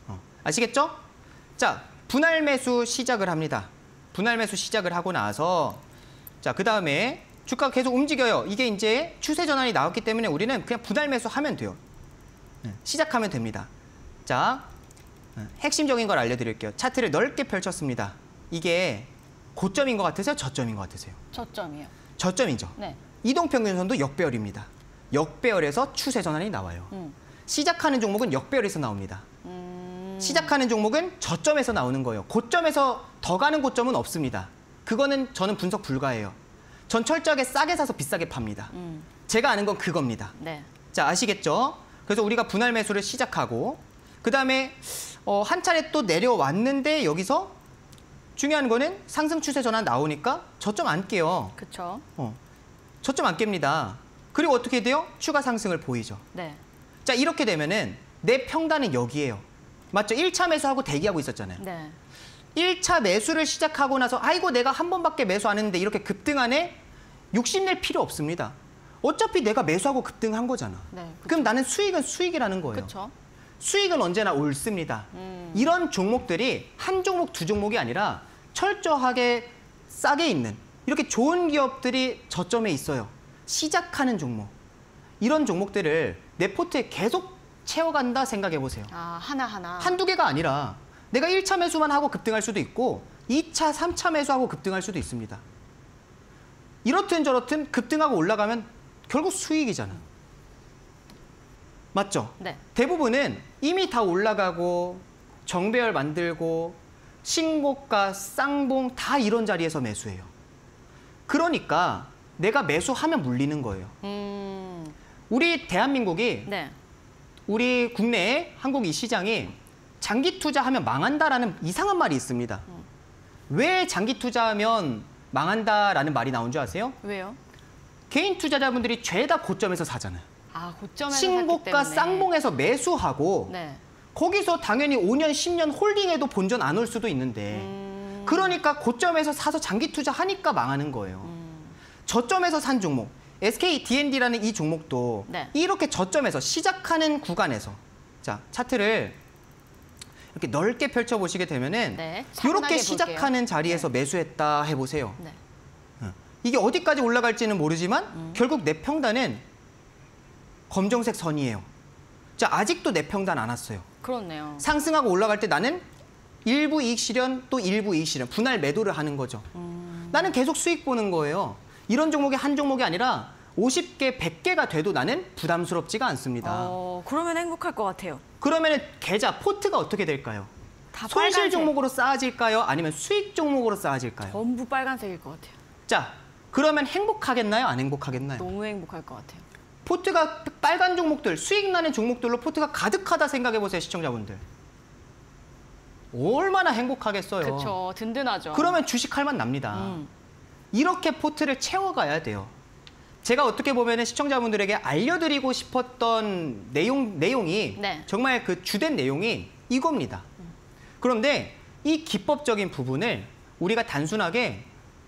아시겠죠? 자, 분할 매수 시작을 합니다. 분할 매수 시작을 하고 나서 자, 그다음에 주가가 계속 움직여요. 이게 이제 추세 전환이 나왔기 때문에 우리는 그냥 분할 매수 하면 돼요. 시작하면 됩니다. 자, 핵심적인 걸 알려드릴게요. 차트를 넓게 펼쳤습니다. 이게 고점인 것 같으세요? 저점인 것 같으세요? 저점이요. 저점이죠. 네. 이동평균선도 역배열입니다. 역배열에서 추세 전환이 나와요. 시작하는 종목은 역배열에서 나옵니다. 시작하는 종목은 저점에서 나오는 거예요. 고점에서 더 가는 고점은 없습니다. 그거는 저는 분석 불가해요. 전 철저하게 싸게 사서 비싸게 팝니다. 제가 아는 건 그겁니다. 네. 자, 아시겠죠? 그래서 우리가 분할 매수를 시작하고 그다음에 한 차례 또 내려왔는데 여기서 중요한 거는 상승 추세 전환 나오니까 저점 안 깨요. 그렇죠. 저점 안 깹니다. 그리고 어떻게 돼요? 추가 상승을 보이죠. 네. 자, 이렇게 되면은 내 평단은 여기예요. 맞죠? 1차 매수하고 대기하고 있었잖아요. 네. 1차 매수를 시작하고 나서 아이고 내가 한 번밖에 매수 안 했는데 이렇게 급등하네? 욕심낼 필요 없습니다. 어차피 내가 매수하고 급등한 거잖아. 네, 그쵸. 그럼 나는 수익은 수익이라는 거예요. 그렇죠. 수익은 언제나 옳습니다. 이런 종목들이 한 종목, 두 종목이 아니라 철저하게 싸게 있는 이렇게 좋은 기업들이 저점에 있어요. 시작하는 종목. 이런 종목들을 내 포트에 계속 채워간다 생각해 보세요. 아, 하나하나. 한두 개가 아니라 내가 1차 매수만 하고 급등할 수도 있고 2차, 3차 매수하고 급등할 수도 있습니다. 이렇든 저렇든 급등하고 올라가면 결국 수익이잖아. 맞죠? 네. 대부분은 이미 다 올라가고 정배열 만들고 신고가, 쌍봉 다 이런 자리에서 매수해요. 그러니까 내가 매수하면 물리는 거예요. 우리 대한민국이 네. 우리 국내 한국 이 시장이 장기 투자하면 망한다라는 이상한 말이 있습니다. 왜 장기 투자하면 망한다라는 말이 나온 줄 아세요? 왜요? 개인 투자자분들이 죄다 고점에서 사잖아요. 아, 고점에서 신고가 샀기 때문에. 쌍봉에서 매수하고 네. 거기서 당연히 5년, 10년 홀딩해도 본전 안 올 수도 있는데 그러니까 고점에서 사서 장기 투자하니까 망하는 거예요. 저점에서 산 종목, SK D&D라는 이 종목도 네. 이렇게 저점에서 시작하는 구간에서 자, 차트를 이렇게 넓게 펼쳐보시게 되면은 네, 차분하게 이렇게 볼게요. 시작하는 자리에서 매수했다 해보세요. 네. 이게 어디까지 올라갈지는 모르지만 결국 내 평단은 검정색 선이에요. 자, 아직도 내 평단 안 왔어요. 그렇네요. 상승하고 올라갈 때 나는 일부 이익 실현 또 일부 이익 실현 분할 매도를 하는 거죠. 나는 계속 수익 보는 거예요. 이런 종목이 한 종목이 아니라 50개, 100개가 돼도 나는 부담스럽지가 않습니다. 그러면 행복할 것 같아요. 그러면 계좌, 포트가 어떻게 될까요? 다 손실 빨간색. 종목으로 쌓아질까요? 아니면 수익 종목으로 쌓아질까요? 전부 빨간색일 것 같아요. 자, 그러면 행복하겠나요? 안 행복하겠나요? 너무 행복할 것 같아요. 포트가 빨간 종목들, 수익 나는 종목들로 포트가 가득하다 생각해보세요, 시청자분들. 얼마나 행복하겠어요. 그렇죠. 든든하죠. 그러면 주식할 맛 납니다. 이렇게 포트를 채워가야 돼요. 제가 어떻게 보면 시청자분들에게 알려드리고 싶었던 내용이 네. 정말 그 주된 내용이 이겁니다. 그런데 이 기법적인 부분을 우리가 단순하게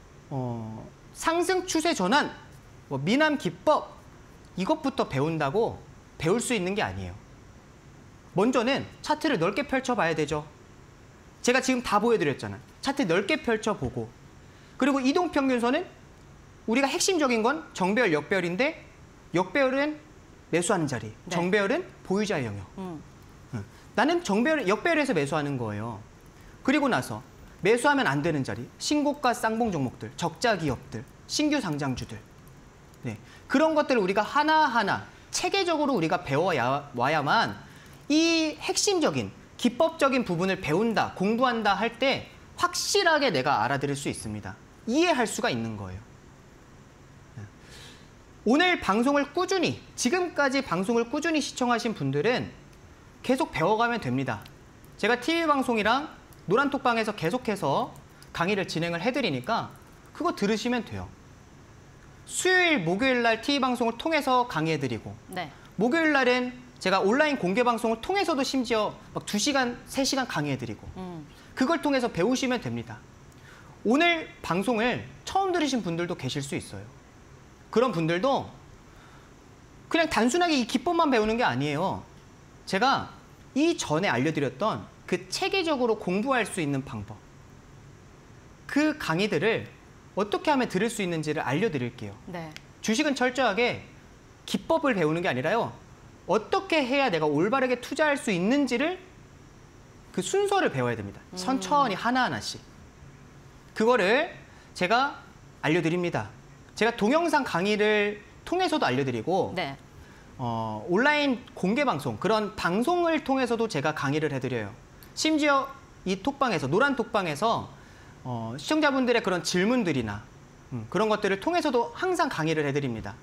상승 추세 전환, 미남 기법 이것부터 배운다고 배울 수 있는 게 아니에요. 먼저는 차트를 넓게 펼쳐봐야 되죠. 제가 지금 다 보여드렸잖아요. 차트 넓게 펼쳐보고 그리고 이동평균선은 우리가 핵심적인 건 정배열, 역배열인데 역배열은 매수하는 자리, 네. 정배열은 보유자의 영역. 나는 정배열, 역배열에서 매수하는 거예요. 그리고 나서 매수하면 안 되는 자리, 신고가 쌍봉 종목들, 적자 기업들, 신규 상장주들. 네, 그런 것들을 우리가 하나하나 체계적으로 우리가 배워와야만 이 핵심적인 기법적인 부분을 배운다, 공부한다 할 때 확실하게 내가 알아들을 수 있습니다. 이해할 수가 있는 거예요. 오늘 방송을 꾸준히, 지금까지 방송을 꾸준히 시청하신 분들은 계속 배워가면 됩니다. 제가 TV방송이랑 노란톡방에서 계속해서 강의를 진행을 해드리니까 그거 들으시면 돼요. 수요일, 목요일 날 TV방송을 통해서 강의해드리고 네. 목요일 날은 제가 온라인 공개방송을 통해서도 심지어 막 2시간, 3시간 강의해드리고 그걸 통해서 배우시면 됩니다. 오늘 방송을 처음 들으신 분들도 계실 수 있어요. 그런 분들도 그냥 단순하게 이 기법만 배우는 게 아니에요. 제가 이전에 알려드렸던 그 체계적으로 공부할 수 있는 방법, 그 강의들을 어떻게 하면 들을 수 있는지를 알려드릴게요. 네. 주식은 철저하게 기법을 배우는 게 아니라요. 어떻게 해야 내가 올바르게 투자할 수 있는지를 그 순서를 배워야 됩니다. 천천히 하나하나씩. 그거를 제가 알려드립니다. 제가 동영상 강의를 통해서도 알려드리고 네. 온라인 공개 방송, 그런 방송을 통해서도 제가 강의를 해드려요. 심지어 이 톡방에서, 노란 톡방에서 시청자분들의 그런 질문들이나 그런 것들을 통해서도 항상 강의를 해드립니다.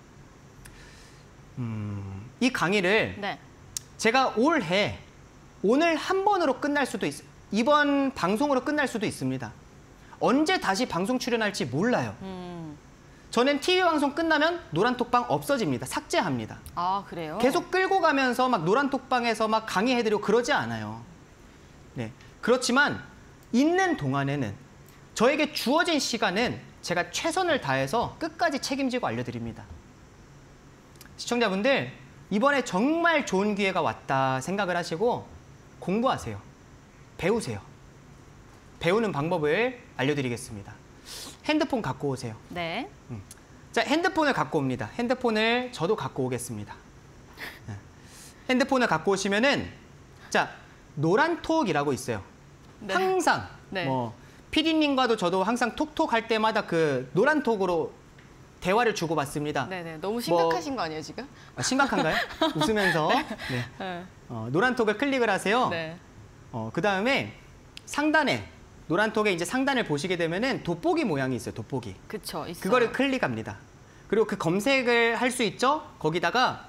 이 강의를 네. 제가 올해 오늘 한 번으로 끝날 수도 있어요. 이번 방송으로 끝날 수도 있습니다. 언제 다시 방송 출연할지 몰라요. 저는 TV 방송 끝나면 노란 톡방 없어집니다. 삭제합니다. 아, 그래요? 계속 끌고 가면서 막 노란 톡방에서 막 강의해드리고 그러지 않아요. 네. 그렇지만 있는 동안에는 저에게 주어진 시간은 제가 최선을 다해서 끝까지 책임지고 알려드립니다. 시청자분들, 이번에 정말 좋은 기회가 왔다 생각을 하시고 공부하세요. 배우세요. 배우는 방법을 알려드리겠습니다. 핸드폰 갖고 오세요. 네. 자, 핸드폰을 갖고 옵니다. 핸드폰을 저도 갖고 오겠습니다. 핸드폰을 갖고 오시면은, 자, 노란톡이라고 있어요. 네. 항상 네. PD님과도 저도 항상 톡톡 할 때마다 그 노란톡으로 대화를 주고받습니다. 네네. 너무 심각하신 거 아니에요, 지금? 심각한가요? 웃으면서 네. 노란톡을 클릭을 하세요. 네. 그 다음에 상단에, 노란톡의 이제 상단을 보시게 되면은 돋보기 모양이 있어요. 돋보기. 그쵸, 있어요. 그거를 클릭합니다. 그리고 그 검색을 할 수 있죠. 거기다가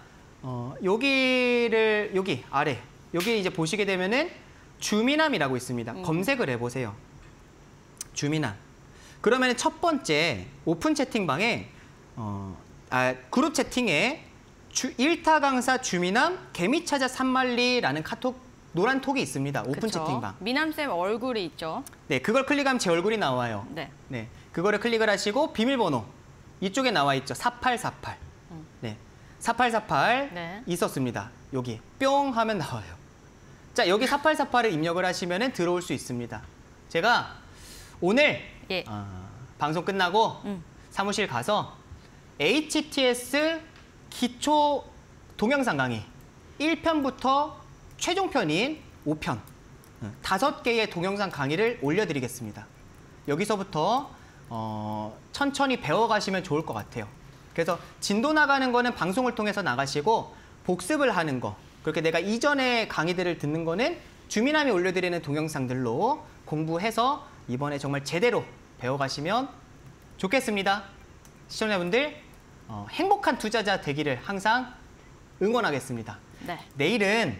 여기 아래, 여기 이제 보시게 되면은 주미남이라고 있습니다. 검색을 해보세요. 주미남. 그러면은 첫 번째 오픈 채팅방에 그룹 채팅에 일타 강사 주미남 개미찾아 산말리라는 카톡 노란 톡이 있습니다. 오픈 그쵸. 채팅방. 미남쌤 얼굴이 있죠. 네, 그걸 클릭하면 제 얼굴이 나와요. 네. 네, 그거를 클릭을 하시고 비밀번호 이쪽에 나와 있죠. 4848. 네, 4848 네. 있었습니다. 여기 뿅 하면 나와요. 자, 여기 4848을 입력을 하시면 들어올 수 있습니다. 제가 오늘 예. 방송 끝나고 사무실 가서 HTS 기초 동영상 강의 1편부터 최종편인 5편 5개의 동영상 강의를 올려드리겠습니다. 여기서부터 천천히 배워가시면 좋을 것 같아요. 그래서 진도 나가는 거는 방송을 통해서 나가시고 복습을 하는 거, 그렇게 내가 이전에 강의들을 듣는 거는 주미남이 올려드리는 동영상들로 공부해서 이번에 정말 제대로 배워가시면 좋겠습니다. 시청자분들 행복한 투자자 되기를 항상 응원하겠습니다. 네. 내일은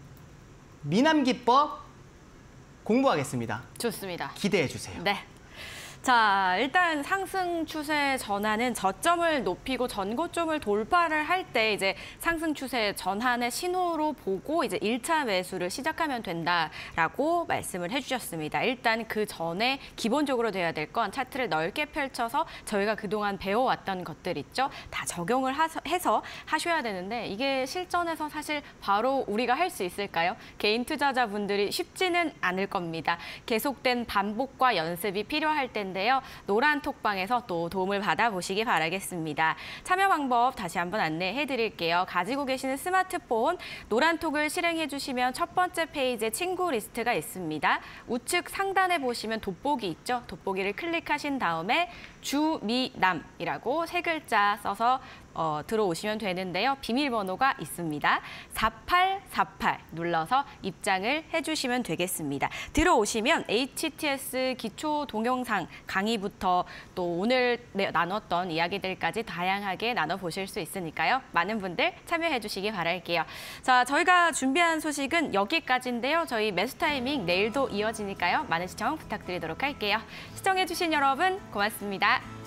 미남기법 공부하겠습니다. 좋습니다. 기대해 주세요. 네. 자, 일단 상승 추세 전환은 저점을 높이고 전고점을 돌파를 할 때 이제 상승 추세 전환의 신호로 보고 이제 1차 매수를 시작하면 된다라고 말씀을 해주셨습니다. 일단 그 전에 기본적으로 돼야 될 건 차트를 넓게 펼쳐서 저희가 그동안 배워왔던 것들 있죠. 다 적용을 해서 하셔야 되는데 이게 실전에서 사실 바로 우리가 할 수 있을까요? 개인 투자자분들이 쉽지는 않을 겁니다. 계속된 반복과 연습이 필요할 텐데 노란 톡방에서 또 도움을 받아보시기 바라겠습니다. 참여 방법 다시 한번 안내해드릴게요. 가지고 계시는 스마트폰 노란 톡을 실행해주시면 첫 번째 페이지에 친구 리스트가 있습니다. 우측 상단에 보시면 돋보기 있죠? 돋보기를 클릭하신 다음에 주미남이라고 3글자 써서 들어오시면 되는데요. 비밀번호가 있습니다. 4848 눌러서 입장을 해주시면 되겠습니다. 들어오시면 HTS 기초 동영상 강의부터 또 오늘 나눴던 이야기들까지 다양하게 나눠보실 수 있으니까요. 많은 분들 참여해 주시기 바랄게요. 자, 저희가 준비한 소식은 여기까지인데요. 저희 매수 타이밍 내일도 이어지니까요. 많은 시청 부탁드리도록 할게요. 시청해 주신 여러분 고맙습니다.